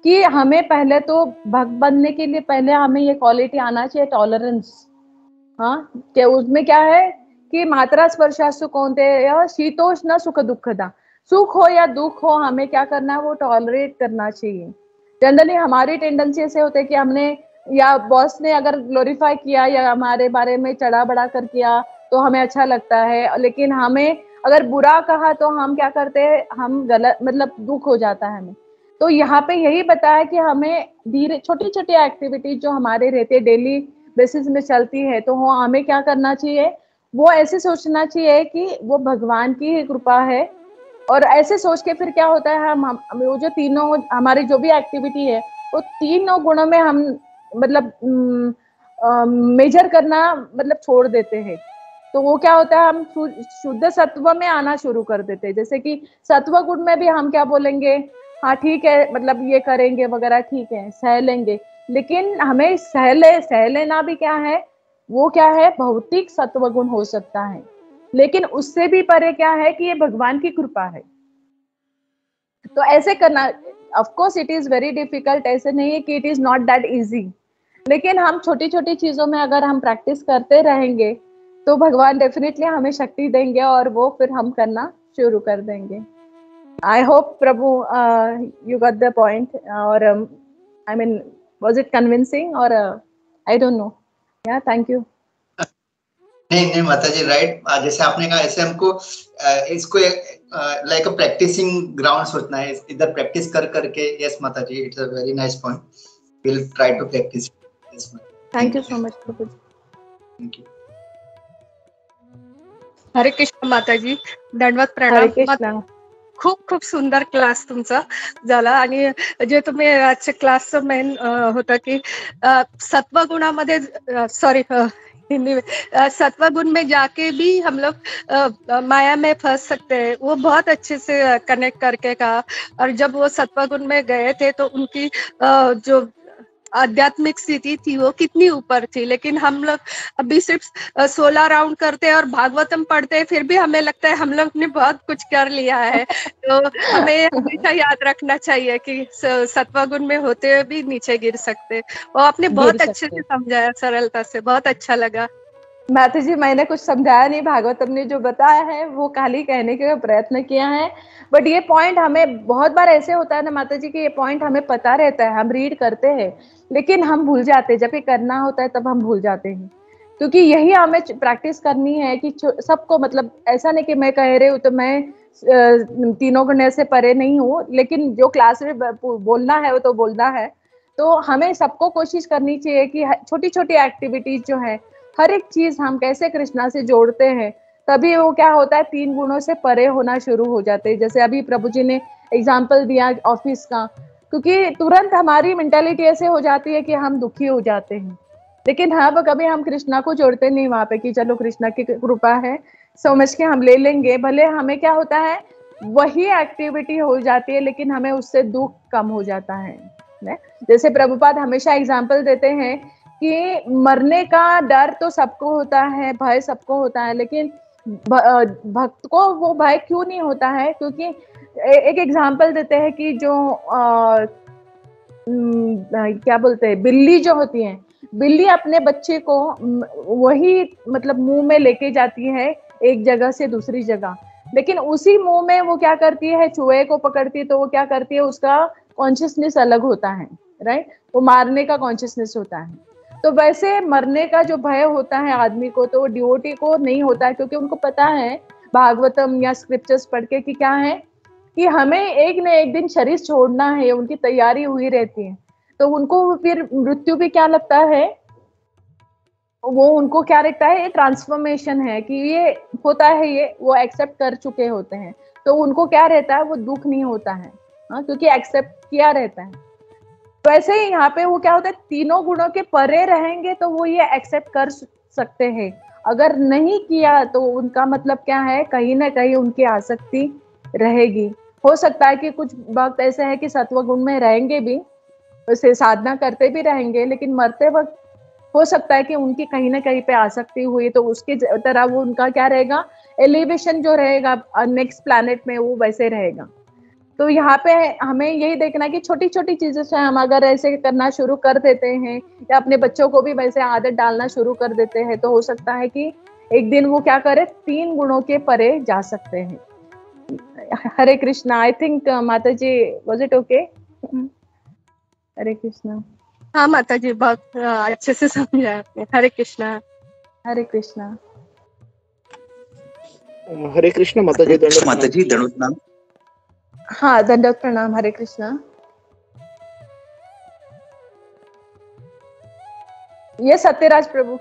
कि हमें पहले तो भक्त बनने के लिए पहले हमें ये क्वालिटी आना चाहिए, टॉलरेंस। हाँ, कि उसमें क्या है कि मात्रा स्पर्शास्तु कौन्तेय शीतोष्ण सुख दुखदा, सुख हो या दुख हो हमें क्या करना है, वो टॉलरेट करना चाहिए। जनरली हमारी टेंडेंसी ऐसे होते है कि हमने या बॉस ने अगर ग्लोरीफाई किया या हमारे बारे में चढ़ा बढ़ा कर किया तो हमें अच्छा लगता है, लेकिन हमें अगर बुरा कहा तो हम क्या करते हैं, हम गलत मतलब दुख हो जाता है हमें। तो यहाँ पे यही बताया कि हमें धीरे छोटी छोटी एक्टिविटीज जो हमारे रहते डेली बेसिस में चलती है, तो वो हमें क्या करना चाहिए, वो ऐसे सोचना चाहिए कि वो भगवान की ही कृपा है। और ऐसे सोच के फिर क्या होता है, हम वो जो तीनों हमारी जो भी एक्टिविटी है वो तीनों गुणों में हम मतलब मेजर करना मतलब छोड़ देते हैं। तो वो क्या होता है, हम शुद्ध सत्व में आना शुरू कर देते हैं। जैसे कि सत्व गुण में भी हम क्या बोलेंगे, हाँ ठीक है मतलब ये करेंगे वगैरह, ठीक है सह लेंगे, लेकिन हमें सह लेना भी क्या है, वो क्या है, भौतिक सत्व गुण हो सकता है, लेकिन उससे भी परे क्या है कि ये भगवान की कृपा है। तो ऐसे करना, of course it is very difficult, ऐसे नहीं है कि it is not that easy, लेकिन हम छोटी छोटी चीजों में अगर हम प्रैक्टिस करते रहेंगे तो भगवान डेफिनेटली हमें शक्ति देंगे और वो फिर हम करना शुरू कर देंगे। आई होप प्रभु यू गॉट द पॉइंट, और I mean was it convincing और आई डोंट नो। या थैंक यू। नहीं नहीं माता जी, राइट, जैसे आपने कहा ऐसे हमको इसको लाइक अ प्रैक्टिसिंग ग्राउंड सोचना है, इधर प्रैक्टिस कर करके। यस माता जी, it's a very nice point, will try to practice. Thank you so much प्रभु। Thank you. हरे कृष्ण माता जी, दंडवत हरे प्रणाम। कृष्णा। खूप खूप सुंदर क्लास तुमचा झाला, आणि जे तुम्ही आजच्या क्लासचं मेन होतं की सत्वगुणामध्ये सॉरी हिंदी में सत्वगुण में जाके भी हम लोग माया में फंस सकते हैं, वो बहुत अच्छे से कनेक्ट करके कहा। और जब वो सत्वगुण में गए थे तो उनकी जो आध्यात्मिक स्थिति थी वो कितनी ऊपर थी, लेकिन हम लोग अभी सिर्फ 16 राउंड करते हैं और भागवतम पढ़ते हैं, फिर भी हमें लगता है हम लोग ने बहुत कुछ कर लिया है। तो हमें हमेशा याद रखना चाहिए कि सत्वगुण में होते हुए भी नीचे गिर सकते। वो आपने बहुत अच्छे से समझाया, सरलता से, बहुत अच्छा लगा। माता जी मैंने कुछ समझाया नहीं, भागवतम ने जो बताया है वो खाली कहने के प्रयत्न किया है, बट ये पॉइंट हमें बहुत बार ऐसे होता है ना माता जी कि ये पॉइंट हमें पता रहता है, हम रीड करते हैं लेकिन हम भूल जाते हैं, जब ये करना होता है तब हम भूल जाते हैं। क्योंकि यही हमें प्रैक्टिस करनी है कि सबको, मतलब ऐसा नहीं कि मैं कह रही हूँ तो मैं तीनों गुण से परे नहीं हूँ, लेकिन जो क्लास में बोलना है वो तो बोलना है। तो हमें सबको कोशिश करनी चाहिए कि छोटी छोटी एक्टिविटीज जो है, हर एक चीज हम कैसे कृष्णा से जोड़ते हैं, तभी वो क्या होता है, तीन गुणों से परे होना शुरू हो जाते हैं। जैसे अभी प्रभु जी ने एग्जाम्पल दिया ऑफिस का, क्योंकि तुरंत हमारी मेंटालिटी ऐसे हो जाती है कि हम दुखी हो जाते हैं, लेकिन हाँ कभी हम कृष्णा को जोड़ते नहीं वहां पे कि चलो कृष्णा की कृपा है समझ के हम ले लेंगे, भले हमें क्या होता है वही एक्टिविटी हो जाती है लेकिन हमें उससे दुख कम हो जाता है। जैसे प्रभुपाद हमेशा एग्जाम्पल देते हैं कि मरने का डर तो सबको होता है, भय सबको होता है, लेकिन भक्त को वो भय क्यों नहीं होता है, क्योंकि एक एग्जाम्पल देते हैं कि जो क्या बोलते हैं, बिल्ली जो होती है, बिल्ली अपने बच्चे को वही मतलब मुंह में लेके जाती है एक जगह से दूसरी जगह, लेकिन उसी मुंह में वो क्या करती है, चूहे को पकड़ती है तो वो क्या करती है, उसका कॉन्शियसनेस अलग होता है, राइट, वो मारने का कॉन्शियसनेस होता है। तो वैसे मरने का जो भय होता है आदमी को, तो डिवोटी को नहीं होता है, क्योंकि उनको पता है भागवतम या स्क्रिप्चर्स पढ़ के कि क्या है कि हमें एक न एक दिन शरीर छोड़ना है, उनकी तैयारी हुई रहती है। तो उनको फिर मृत्यु भी क्या लगता है, वो उनको क्या लगता है, ये ट्रांसफॉर्मेशन है कि ये होता है, ये वो एक्सेप्ट कर चुके होते हैं, तो उनको क्या रहता है, वो दुख नहीं होता है, हाँ, क्योंकि एक्सेप्ट किया रहता है। वैसे ही यहाँ पे वो क्या होता है, तीनों गुणों के परे रहेंगे तो वो ये एक्सेप्ट कर सकते हैं, अगर नहीं किया तो उनका मतलब क्या है, कहीं ना कहीं उनकी आसक्ति रहेगी। हो सकता है कि कुछ वक्त ऐसे है कि सत्व गुण में रहेंगे भी, वैसे साधना करते भी रहेंगे, लेकिन मरते वक्त हो सकता है कि उनकी कहीं ना कहीं पे आसक्ति हुई, तो उसकी तरह वो उनका क्या रहेगा, एलिवेशन जो रहेगा नेक्स्ट प्लैनेट में वो वैसे रहेगा। तो यहाँ पे हमें यही देखना है कि छोटी छोटी चीजों से हम अगर ऐसे करना शुरू कर देते हैं या अपने बच्चों को भी वैसे आदत डालना शुरू कर देते हैं तो हो सकता है कि एक दिन वो क्या करे, 3 गुणों के परे जा सकते हैं। हरे कृष्णा। आई थिंक माता जी, was it okay? Hare Krishna. हाँ माता जी, बहुत अच्छे से समझा आपने। हरे कृष्णा। हरे कृष्णा। हरे कृष्ण माता जी, दंडवत प्रणाम। हाँ, दंडवत प्रणाम। हरे कृष्णा। ये सत्यराज प्रभु।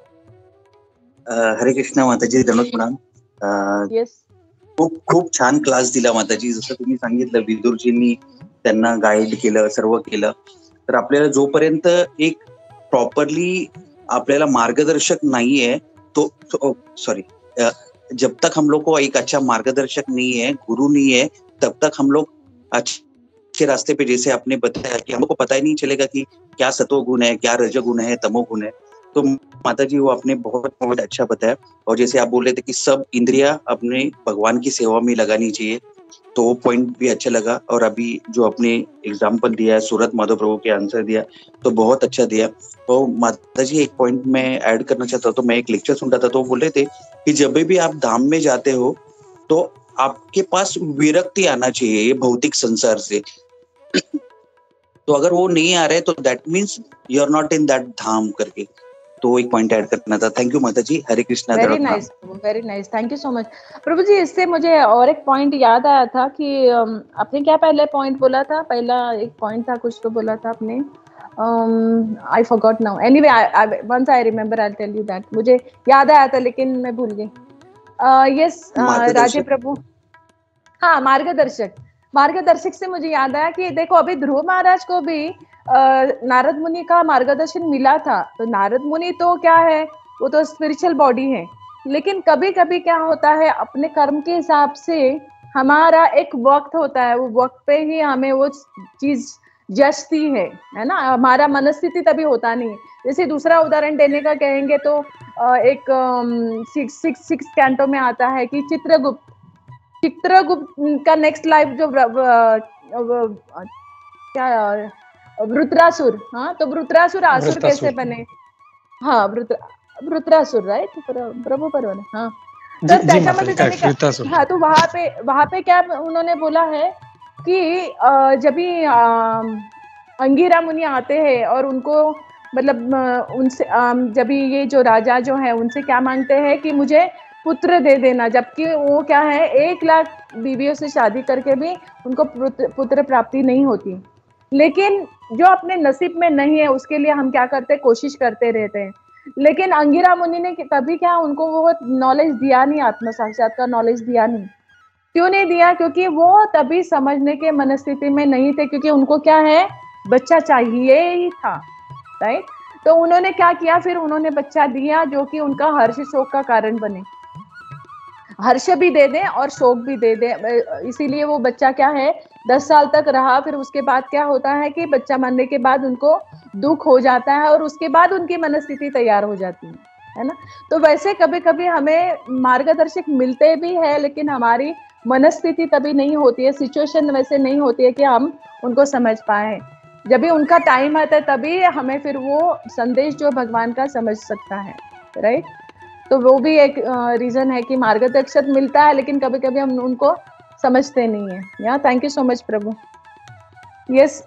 हरे कृष्ण माताजी, दंडवत प्रणाम। येस, खूप छान क्लास दिला माताजी. जसं तुम्ही सांगितलं, विदुरजींनी त्यांना गाईड केलं, सर्व केलं. तर आपल्याला जोपर्यंत एक प्रॉपरली आपल्याला मार्गदर्शक नाहीये तो सॉरी जब तक हम लोग को एक अच्छा मार्गदर्शक नहीं है, गुरु नहीं है, तब तक हम लोग अच्छे रास्ते पे, जैसे आपने बताया कि हमको पता ही नहीं चलेगा कि क्या सतोगुण है, क्या रजोगुण है, तमोगुण है. तो माता जी, वो आपने बहुत बहुत अच्छा बताया. और जैसे आप बोल रहे थे कि सब इंद्रियां अपने भगवान की सेवा में लगानी चाहिए, तो वो पॉइंट भी अच्छा लगा. और अभी जो आपने एग्जाम्पल दिया है, सूरत माधव प्रभु के आंसर दिया, तो बहुत अच्छा दिया. तो माता जी, एक पॉइंट मैं ऐड करना चाहता हूँ. तो मैं एक लेक्चर सुन रहा था, तो वो बोल रहे थे कि जब भी आप धाम में जाते हो तो आपके पास विरक्ति आना चाहिए ये भौतिक संसार से. तो अगर वो नहीं आ रहे तो that means you are not in that dham करके. तो एक पॉइंट ऐड करना था. थैंक यू माता जी. Hare Krishna. Very nice, very nice, thank you so much प्रभु जी. इससे मुझे और एक पॉइंट याद आया था कि आपने क्या पहले पॉइंट बोला था? पहला एक पॉइंट था, कुछ तो बोला था आपने. I forgot now. Anyway, once I remember I tell you that. मुझे याद आया था लेकिन मैं भूल गई. यस, राजे प्रभु. हाँ, मार्गदर्शक. मार्गदर्शक से मुझे याद आया कि देखो, अभी ध्रुव महाराज को भी नारद मुनि का मार्गदर्शन मिला था. तो नारद मुनि तो क्या है, वो तो स्पिरिचुअल बॉडी है. लेकिन कभी कभी क्या होता है, अपने कर्म के हिसाब से हमारा एक वक्त होता है, वो वक्त पे ही हमें वो चीज जचती है ना. हमारा मनस्थिति तभी होता नहीं. जैसे दूसरा उदाहरण देने का कहेंगे तो एक 6 कैंटो में आता है कि चित्रगुप्त का नेक्स्ट लाइफ जो क्या, वृत्रासुर. हाँ, तो वृत्रासुर आसुर कैसे बने? हाँ, वृत्रासुर, राइट प्रभु परवाने. हाँ, तो त्याच्यामध्ये हाँ, तो वहां पे क्या उन्होंने बोला है कि जब भी अंगिरा मुनि आते हैं और उनको मतलब उनसे जब भी ये जो राजा जो है उनसे क्या मांगते हैं कि मुझे पुत्र दे देना, जबकि वो क्या है 1 लाख बीवियों से शादी करके भी उनको पुत्र प्राप्ति नहीं होती. लेकिन जो अपने नसीब में नहीं है उसके लिए हम क्या करते, कोशिश करते रहते हैं. लेकिन अंगिरा मुनि ने कभी क्या उनको वो नॉलेज दिया नहीं, आत्म साक्षात्कार नॉलेज दिया नहीं. क्यों नहीं दिया? क्योंकि वो तभी समझने के मनस्थिति में नहीं थे, क्योंकि उनको क्या है, बच्चा चाहिए ही था, राइट. तो उन्होंने क्या किया, फिर उन्होंने बच्चा दिया जो कि उनका हर्ष शोक का कारण बने. हर्ष भी दे दें और शोक भी दे दें. इसीलिए वो बच्चा क्या है 10 साल तक रहा. फिर उसके बाद क्या होता है कि बच्चा मरने के बाद उनको दुख हो जाता है और उसके बाद उनकी मनस्थिति तैयार हो जाती है ना. तो वैसे कभी कभी हमें मार्गदर्शक मिलते भी है, लेकिन हमारी मनस्थिति तभी नहीं होती है, सिचुएशन वैसे नहीं होती है कि हम उनको समझ पाए. जब भी उनका टाइम आता है तभी हमें फिर वो संदेश जो भगवान का समझ सकता है, राइट. तो वो भी एक रीजन है कि मार्गदर्शक मिलता है, लेकिन कभी कभी हम उनको समझते नहीं है. या थैंक यू सो मच प्रभु. यस,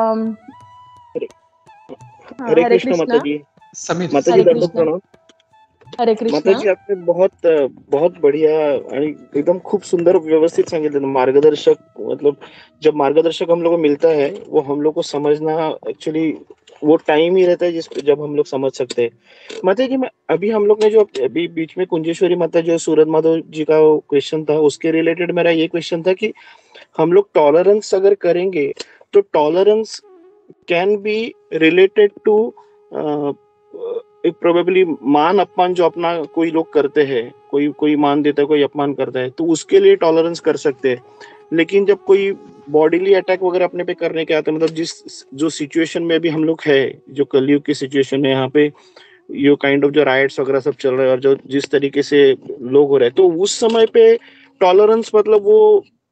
हरे कृष्ण माता जी. माता जी, दंडवत प्रणाम. हरे कृष्ण माता जी, आपने बहुत बढ़िया आणि एकदम खूप सुंदर व्यवस्थित सांगितलं. मार्गदर्शक मतलब जब मार्गदर्शक हम लोग को मिलता है, वो हम लोग को समझना एक्चुअली वो टाइम ही रहता है जब हम लोग समझ सकते हैं. माता जी, अभी हम लोग ने जो अभी बीच में कुंजेश्वरी माता जो सूरत माधव जी का क्वेश्चन था, उसके रिलेटेड मेरा ये क्वेश्चन था कि हम लोग टॉलरेंस अगर करेंगे तो tolerance can be related to एक प्रोबेबली मान अपमान जो अपना कोई लोग करते हैं, कोई मान देता है, कोई अपमान करता है, तो उसके लिए टॉलरेंस कर सकते हैं. लेकिन जब कोई बॉडीली अटैक वगैरह अपने पे करने के आते हैं, मतलब जो सिचुएशन में अभी हम लोग है, जो कलयुग की सिचुएशन है, यहाँ पे ये काइंड ऑफ जो राइट्स वगैरह सब चल रहे हैं और जो जिस तरीके से लोग हो रहे हैं, तो उस समय पे टॉलरेंस मतलब वो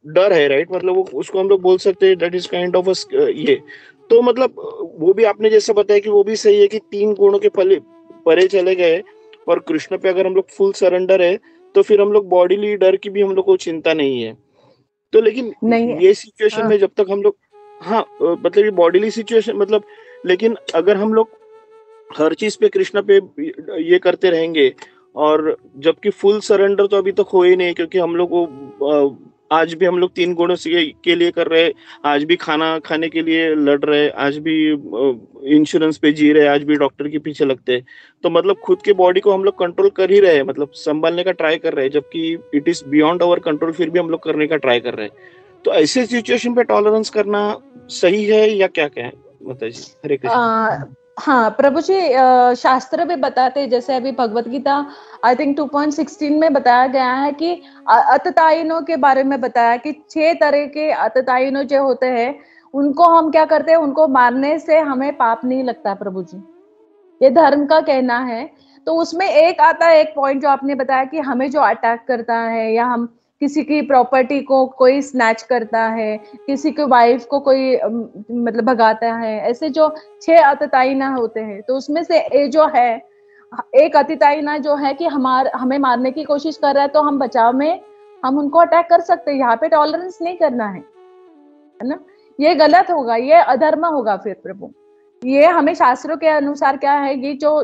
डर है, राइट? मतलब वो उसको हम लोग बोल सकते हैं दैट इज काइंड ऑफ ये। तो मतलब वो भी आपने जैसा बताया कि वो भी सही है कि 3 गुणों के परे चले गए और कृष्ण पे अगर हम लोग फुल सरेंडर है, तो फिर हम लोग बॉडीली डर की भी हम लोग को चिंता नहीं है। तो लेकिन नहीं। ये सिचुएशन हाँ, में जब तक हम लोग, हाँ, मतलब ये बॉडीली सिचुएशन मतलब, लेकिन अगर हम लोग हर चीज पे कृष्णा पे ये करते रहेंगे, और जबकि फुल सरेंडर तो अभी तक हो ही नहीं, क्योंकि हम लोग वो आज भी हम लोग 3 गुणों से के लिए कर रहे हैं, आज भी खाना खाने के लिए लड़ रहे हैं, आज भी इंश्योरेंस पे जी रहे हैं, आज भी डॉक्टर के पीछे लगते हैं। तो मतलब खुद के बॉडी को हम लोग कंट्रोल कर ही रहे हैं, मतलब संभालने का ट्राई कर रहे हैं, जबकि it is beyond our control, फिर भी हम लोग करने का ट्राई कर रहे हैं। तो ऐसे सिचुएशन पे टॉलरेंस करना सही है या क्या क्या है माता जी? हरे कृष्ण। हाँ प्रभु जी, शास्त्र भी बताते हैं, जैसे अभी भगवत गीता आई थिंक 2.16 में बताया गया है कि अततायिनों के बारे में बताया कि 6 तरह के अततायिनों जो होते हैं उनको हम क्या करते हैं, उनको मारने से हमें पाप नहीं लगता प्रभु जी, ये धर्म का कहना है। तो उसमें एक आता है, एक पॉइंट जो आपने बताया कि हमें जो अटैक करता है या हम किसी की प्रॉपर्टी को कोई स्नैच करता है, किसी की वाइफ को कोई मतलब भगाता है, ऐसे जो 6 अतितायिना होते हैं, तो उसमें से ये जो है एक अतितायिना जो है कि हमें मारने की कोशिश कर रहा है, तो हम बचाव में हम उनको अटैक कर सकते हैं। यहाँ पे टॉलरेंस नहीं करना है ना, ये गलत होगा, ये अधर्म होगा फिर प्रभु। ये हमें शास्त्रों के अनुसार क्या है, ये जो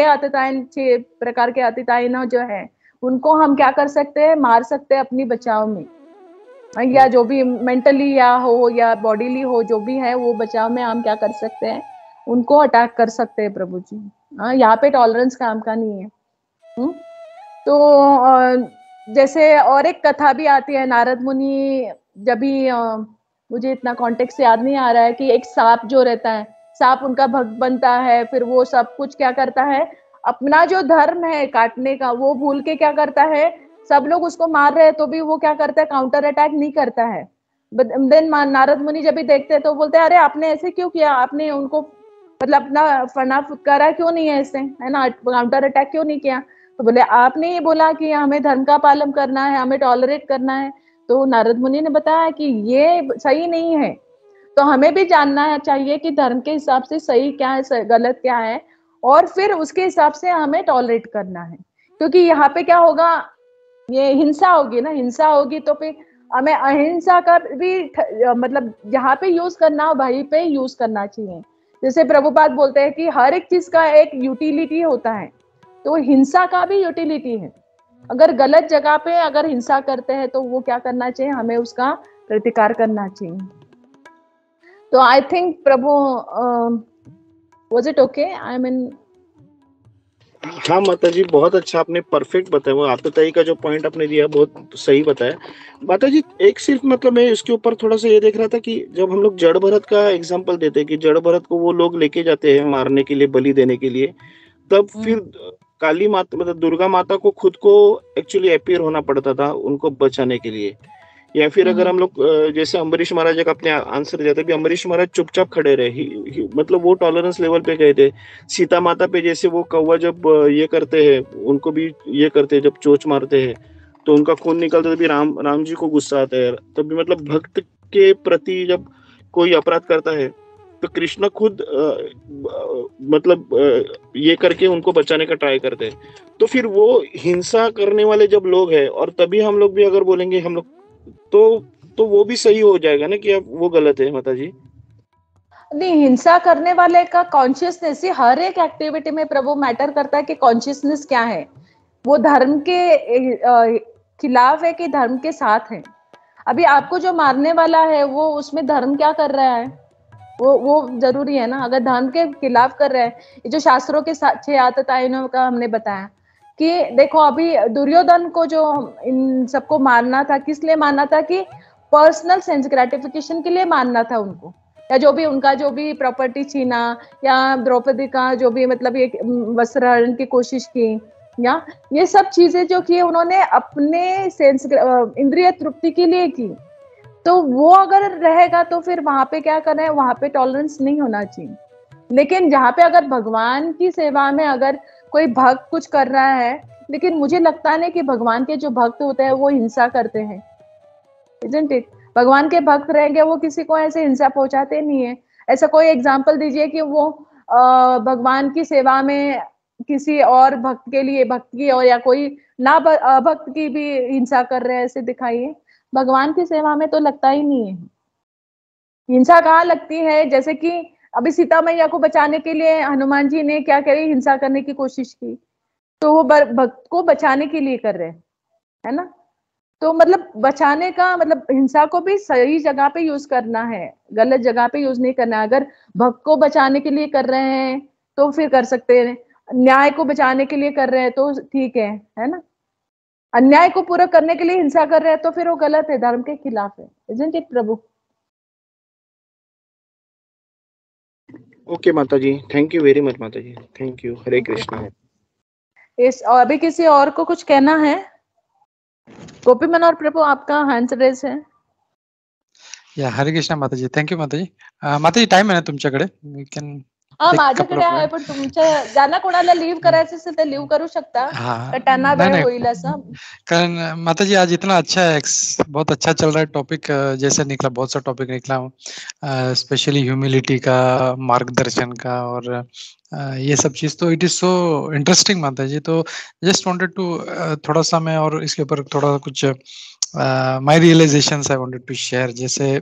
6 प्रकार के अतितायिना जो है उनको हम क्या कर सकते हैं, मार सकते हैं अपनी बचाव में, या जो भी मेंटली या हो या बॉडीली हो, जो भी है वो बचाव में हम क्या कर सकते हैं, उनको अटैक कर सकते हैं प्रभु जी। यहाँ पे टॉलरेंस काम का नहीं है। तो जैसे और एक कथा भी आती है, नारद मुनि जब भी मुझे इतना कॉन्टेक्स्ट याद नहीं आ रहा है, कि एक सांप जो रहता है, सांप उनका भक्त बनता है, फिर वो सब कुछ क्या करता है, अपना जो धर्म है काटने का वो भूल के क्या करता है, सब लोग उसको मार रहे हैं तो भी वो क्या करता है, काउंटर अटैक नहीं करता है। देन नारद मुनि जब भी देखते हैं तो बोलते हैं, अरे आपने ऐसे क्यों किया, आपने उनको मतलब अपना फना फुटकारा क्यों नहीं है ऐसे, है ना, काउंटर अटैक क्यों नहीं किया? तो बोले आपने ये बोला कि हमें धर्म का पालन करना है, हमें टॉलरेट करना है। तो नारद मुनि ने बताया कि ये सही नहीं है, तो हमें भी जानना चाहिए कि धर्म के हिसाब से सही क्या है, गलत क्या है, और फिर उसके हिसाब से हमें टॉलरेट करना है। क्योंकि यहाँ पे क्या होगा, ये हिंसा होगी ना, हिंसा होगी तो फिर हमें अहिंसा का भी मतलब जहाँ पे यूज करना हो वहीं पे यूज करना चाहिए। जैसे प्रभुपाद बोलते हैं कि हर एक चीज का एक यूटिलिटी होता है, तो हिंसा का भी यूटिलिटी है। अगर गलत जगह पे अगर हिंसा करते हैं तो वो क्या करना चाहिए, हमें उसका प्रतिकार करना चाहिए। तो आई थिंक प्रभु, was it okay? I mean, हाँ माता जी, बहुत अच्छा आपने परफेक्ट बताया, वो आतताई का जो पॉइंट आपने दिया बहुत सही बताया माता जी। एक सिर्फ मतलब मैं इसके ऊपर थोड़ा सा ये देख रहा था कि जब हम लोग जड़ भरत का एग्जांपल देते हैं कि जड़ भरत को वो लोग लेके जाते हैं मारने के लिए, बलि देने के लिए, तब फिर काली माता मतलब दुर्गा माता को खुद को एक्चुअली अपीयर होना पड़ता था उनको बचाने के लिए। या फिर अगर हम लोग जैसे अम्बरीश महाराज का अपने आंसर दिया था भी, अम्बरीश महाराज चुपचाप खड़े रहे, मतलब वो टॉलरेंस लेवल पे गए थे। सीता माता पे जैसे वो कौवा जब ये करते हैं, उनको भी ये करते हैं, जब चोच मारते हैं तो उनका खून निकलता है, तभी राम जी को गुस्सा आता है। तभी मतलब भक्त के प्रति जब कोई अपराध करता है तो कृष्ण खुद मतलब ये करके उनको बचाने का ट्राई करते हैं। तो फिर वो हिंसा करने वाले जब लोग हैं, और तभी हम लोग भी अगर बोलेंगे हम लोग, तो वो भी सही हो जाएगा ना कि अब वो गलत है माता जी? नहीं, हिंसा करने वाले का कॉन्शियसनेस ही हर एक एक्टिविटी में प्रभु मैटर करता है कि कॉन्शियसनेस क्या है, वो धर्म के खिलाफ है कि धर्म के साथ है। अभी आपको जो मारने वाला है वो उसमें धर्म क्या कर रहा है, वो जरूरी है ना। अगर धर्म के खिलाफ कर रहे हैं, ये जो शास्त्रों के 6 आतताइनों का हमने बताया कि देखो अभी दुर्योधन को जो इन सबको मारना था, किस लिए मारना था, कि पर्सनल सेंस ग्रेटिफिकेशन के लिए मारना था उनको, या जो भी उनका जो भी प्रॉपर्टी छीना, या द्रौपदी का जो भी मतलब ये वस्त्रहरण की कोशिश की, या ये सब चीजें जो की उन्होंने अपने सेंस इंद्रिय तृप्ति के लिए की। तो वो अगर रहेगा तो फिर वहां पे क्या करना है, वहां पे टॉलरेंस नहीं होना चाहिए। लेकिन जहाँ पे अगर भगवान की सेवा में अगर कोई भक्त कुछ कर रहा है, लेकिन मुझे लगता नहीं कि भगवान के जो भक्त होते हैं वो हिंसा करते हैं, isn't it? भगवान के भक्त रहेंगे, वो किसी को ऐसे हिंसा पहुंचाते नहीं है। ऐसा कोई एग्जाम्पल दीजिए कि वो भगवान की सेवा में किसी और भक्त के लिए, भक्त की और या कोई ना भक्त की भी हिंसा कर रहे हैं, ऐसे दिखाइए। भगवान की सेवा में तो लगता ही नहीं है। हिंसा कहाँ लगती है? जैसे कि अभी सीता मैया को बचाने के लिए हनुमान जी ने क्या करी, हिंसा करने की कोशिश की, तो वो भक्त को बचाने के लिए कर रहे हैं, है ना। तो मतलब बचाने का मतलब हिंसा को भी सही जगह पे यूज करना है, गलत जगह पे यूज नहीं करना है। अगर भक्त को बचाने के लिए कर रहे हैं तो फिर कर सकते हैं, न्याय को बचाने के लिए कर रहे हैं तो ठीक है ना। अन्याय को पूरा करने के लिए हिंसा कर रहे हैं तो फिर वो गलत है, धर्म के खिलाफ है। इजंट इट प्रभु? ओके माता जी, थैंक यू वेरी मच माता जी, थैंक यू। हरे कृष्णा। इस और अभी किसी और को कुछ कहना है? गोपी मनोहर प्रभु, आपका हैंड रेज है। या हरे कृष्णा माताजी, थँक्यू माताजी. माताजी टाइम आहे ना तुमच्याकडे? वी कॅन हा, माझ्याकडे आहे, पण तुमच्या ज्यांना कोणाला लिव्ह करायचं असेल तर लिव्ह करू शकता, तर त्यांना वेळ होईल असं. कारण माताजी आज इतना अच्छा है, बहुत अच्छा चल रहा है टॉपिक, जैसे निकला बहुत सा टॉपिक निकला, स्पेशली ह्यूमिलिटी का, मार्गदर्शन का, और ये सब चीज तो इट इज सो इंटरेस्टिंग माताजी. तो जस्ट वांटेड टू थोड़ा सा मैं और इसके ऊपर थोड़ा कुछ my realisations I wanted to share. जैसे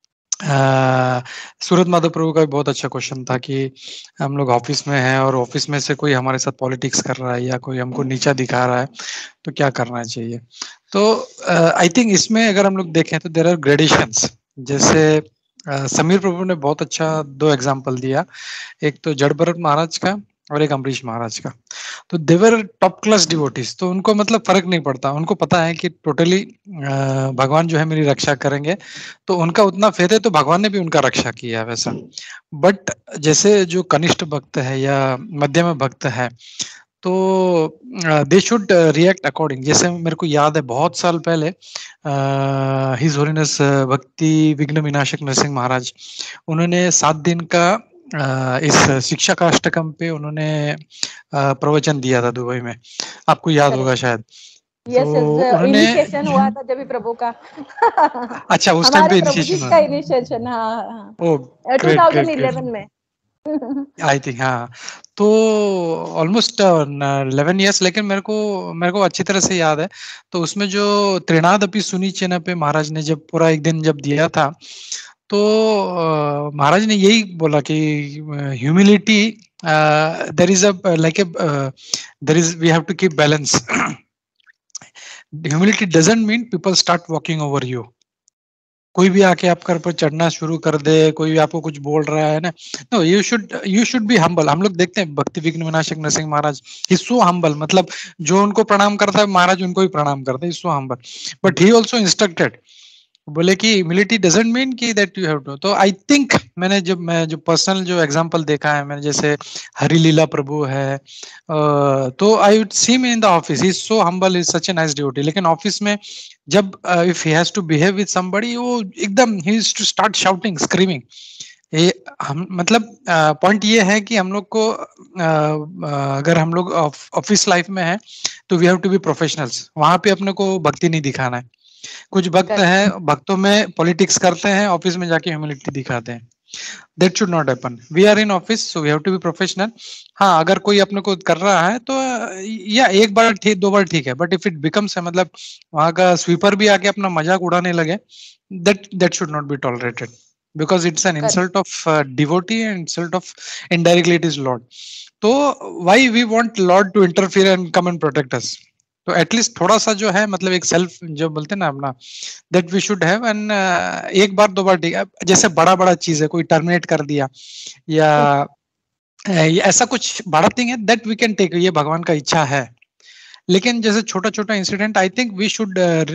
सूरत माधव प्रभु का भी बहुत अच्छा क्वेश्चन था कि हम लोग ऑफिस में हैं और ऑफिस में से कोई हमारे साथ पॉलिटिक्स कर रहा है या कोई हमको नीचा दिखा रहा है तो क्या करना चाहिए. तो आई थिंक इसमें अगर हम लोग देखें तो देयर आर ग्रेडेशंस. जैसे समीर प्रभु ने बहुत अच्छा 2 एग्जाम्पल दिया, एक तो जड़ भरत महाराज का और एक अम्बरीश महाराज का. तो देवर टॉप क्लास डिवोटीज, तो उनको मतलब फर्क नहीं पड़ता, उनको पता है कि टोटली भगवान जो है मेरी रक्षा करेंगे, तो उनका उतना फेथ है, तो भगवान ने भी उनका रक्षा किया वैसा. बट जैसे जो कनिष्ठ भक्त है या मध्यम भक्त है, तो दे शुड रिएक्ट अकॉर्डिंग. जैसे मेरे को याद है बहुत साल पहले हिज होलीनेस भक्ति विघ्न विनाशक नरसिंह महाराज, उन्होंने 7 दिन का इस शिक्षा का अष्टकम पे उन्होंने प्रवचन दिया था दुबई में, आपको याद होगा शायद. यस, इनिशिएशन हुआ था जब भी प्रभु का. अच्छा, उस टाइम पे इनिशिएशन का इनिशिएशन. हाँ, ओ 2011 में आई थिंक. हाँ, तो ऑलमोस्ट 11 इयर्स, लेकिन मेरे को अच्छी तरह से याद है. तो उसमें जो त्रिनादपि सुनी चेना पे महाराज ने जब पूरा एक दिन जब दिया था, तो महाराज ने यही बोला कि humility, there is a like there is we have to keep balance. Humility doesn't mean people start walking over you. कोई भी आके आपके ऊपर चढ़ना शुरू कर दे, कोई भी आपको कुछ बोल रहा है ना, no, you should be humble. हम लोग देखते हैं भक्ति विघ्न विनाशक नरसिंह महाराज, ही सो हम्बल, मतलब जो उनको प्रणाम करता है महाराज उनको ही प्रणाम करते हैं, so humble. But he also instructed, बोले कि ह्यूमिलिटी डजंट मीन कि दैट यू हैव टू. तो आई थिंक मैं जो पर्सनल जो एग्जांपल देखा है मैंने, जैसे हरिलीला प्रभु है, तो I would see me in the office, he is so humble, is such a nice devotee. लेकिन ऑफिस में जब if he has to behave with somebody, वो एकदम he is to start shouting, screaming. ये हम मतलब पॉइंट ये है कि हम लोग को अगर हम लोग ऑफिस लाइफ में है तो we have to be professionals. वहां पे अपने को भक्ति नहीं दिखाना है. कुछ भक्त हैं, भक्तों में पॉलिटिक्स करते हैं, ऑफिस में जाके ह्यूमिलिटी दिखाते हैं. That should not happen. We are in office, so we have to be professional. हाँ, अगर कोई अपने को कर रहा है तो या एक बार ठीक, 2 बार ठीक है, बट इफ इट बिकम्स मतलब वहां का स्वीपर भी आके अपना मजाक उड़ाने लगे, that should not be tolerated, because it's an insult of devotee and insult of indirectly it is Lord. तो why we want Lord to interfere and come and protect us? तो एटलीस्ट थोड़ा सा जो है मतलब एक सेल्फ जो बोलते हैं ना अपना, that we should have. And एक बार 2 बार ठीक है. जैसे बड़ा चीज है, कोई टर्मिनेट कर दिया या ऐसा कुछ बड़ा थिंग है, दैट वी कैन टेक, ये भगवान का इच्छा है. लेकिन जैसे छोटा incident, I think we should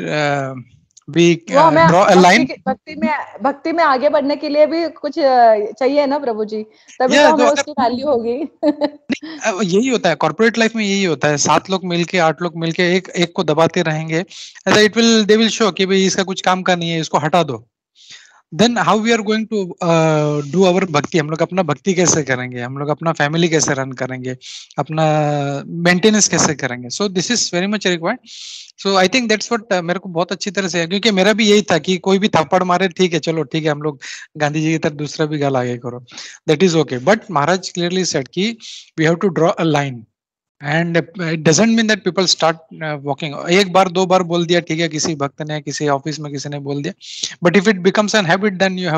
draw a line. भक्ति में आगे बढ़ने के लिए भी कुछ चाहिए ना प्रभु जी, तभी तो हमें उसकी वैल्यू होगी. यही होता है कॉर्पोरेट लाइफ में, यही होता है. 7 लोग मिलके 8 लोग मिलके एक को दबाते रहेंगे, ऐसा दे विल शो कि भाई इसका कुछ काम का नहीं है, इसको हटा दो. Then how we are going to do our bhakti, हम लोग अपना भक्ति कैसे करेंगे, हम लोग अपना फैमिली कैसे रन करेंगे, अपना मेंटेनेंस कैसे करेंगे. So this is very much required. So I think that's what मेरे को बहुत अच्छी तरह से है, क्योंकि मेरा भी यही था कि कोई भी थप्पड़ मारे ठीक है, चलो ठीक है, हम लोग गांधी जी की तरह दूसरा भी गाल आगे करो, that is okay. But Maharaj clearly said कि we have to draw a line, and it doesn't mean that people start walking. एक बार दो बार बोल दिया ठीक है, किसी भक्त ने किसी ऑफिस में किसी ने बोल दिया, but if it becomes an habit then you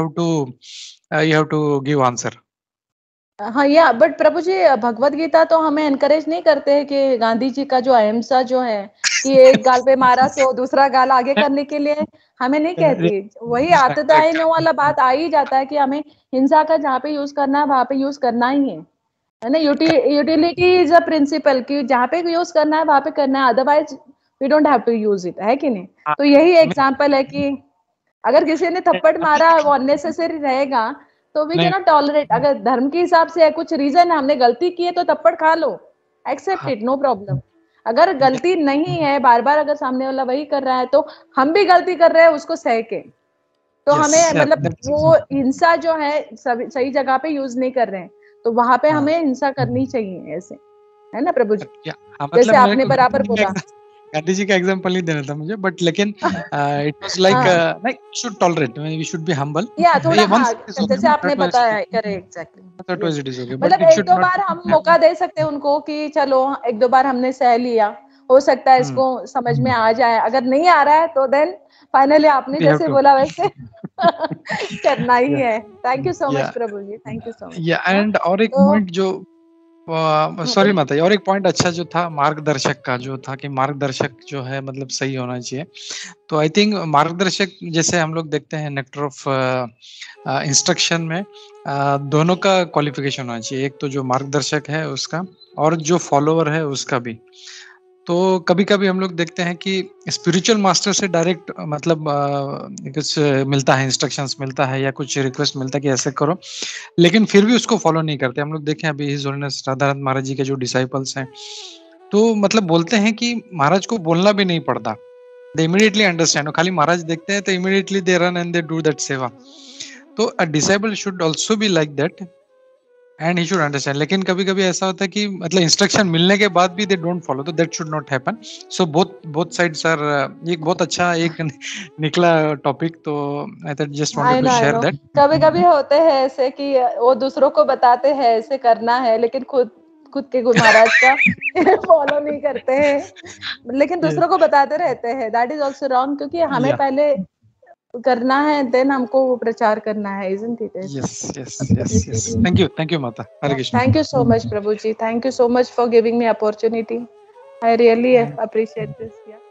have to give answer. हाँ या बट प्रभु जी भगवत गीता तो हमें एनकरेज नहीं करते हैं कि गांधी जी का जो अहिंसा जो है कि एक गाल पे मारा तो दूसरा गाल आगे करने के लिए हमें नहीं कहती. वही आतताई में वाला बात आ ही जाता है कि हमें हिंसा का जहाँ पे यूज करना है वहां पे यूज करना ही है ना. यूटिलिटी इज अ प्रिंसिपल कि जहाँ पे यूज करना है वहां पे करना है, otherwise we don't have to use it, है कि नहीं. तो यही एग्जाम्पल है कि अगर किसी ने थप्पड़ मारा वो अननेसेसरी रहेगा तो वी कैन नॉट टॉलरेट. अगर धर्म के हिसाब से कुछ रीजन है, हमने गलती की है तो थप्पड़ खा लो, एक्सेप्ट इट, नो प्रॉब्लम. अगर गलती नहीं है, बार बार अगर सामने वाला वही कर रहा है तो हम भी गलती कर रहे हैं, उसको सह के. तो हमें मतलब वो हिंसा जो है सही जगह पे यूज नहीं कर रहे हैं, तो वहां पे हमें हिंसा करनी चाहिए, ऐसे है ना प्रभु जी. जैसे आपने बराबर बोला, गांधी जी का एग्जांपल नहीं देना था मुझे, बट लेकिन it was like should tolerate, we should be humble. या थोड़ा जैसे आपने बताया, करेक्ट, एग्जैक्टली. मतलब एक दो बार हम मौका दे सकते हैं उनको कि चलो एक दो बार हमने सह लिया, हो सकता है इसको समझ में आ जाए. अगर नहीं आ रहा है तो देन फाइनली आपने जैसे बोला वैसे करना ही है. थैंक यू सो मच प्रभु जी, thank you so much. And और एक पॉइंट जो सॉरी माता जी, और एक पॉइंट अच्छा जो था मार्गदर्शक का, जो था कि मार्गदर्शक जो है मतलब सही होना चाहिए. तो आई थिंक मार्गदर्शक जैसे हम लोग देखते हैं नेक्टर ऑफ इंस्ट्रक्शन में दोनों का क्वालिफिकेशन होना चाहिए. एक तो जो मार्गदर्शक है उसका, और जो फॉलोअर है उसका भी. तो कभी कभी हम लोग देखते हैं कि स्पिरिचुअल मास्टर से डायरेक्ट मतलब कुछ मिलता है, इंस्ट्रक्शंस मिलता है या कुछ रिक्वेस्ट मिलता है कि ऐसे करो, लेकिन फिर भी उसको फॉलो नहीं करते. हम लोग देखें अभी हिज होलीनेस राधानाथ महाराज जी के जो डिसाइपल्स हैं, तो मतलब बोलते हैं कि महाराज को बोलना भी नहीं पड़ता, दे इमीडिएटली अंडरस्टैंड. खाली महाराज देखते हैं तो immediately they run and they do that seva. तो a disciple should also be like that and he should understand. लेकिन कभी कभी ऐसा होता है कि मतलब इंस्ट्रक्शन मिलने के बाद भी दे डोंट फॉलो, तो that should not happen. So both sides are. एक बहुत अच्छा एक निकला टॉपिक, तो I just wanted to share that. कभी कभी होते हैं ऐसे कि वो दूसरों को बताते हैं ऐसे करना है, लेकिन खुद के गुरु महाराज का फॉलो नहीं करते हैं, लेकिन दूसरों को बताते रहते हैं. दैट इज आल्सो रॉन्ग, क्योंकि हमें पहले करना है, देन हमको प्रचार करना है, isn't it? Yes. Thank you माता. हरे Krishna. Thank you so much Prabhu ji. Thank you so much for giving me opportunity. I really appreciate this. Yeah.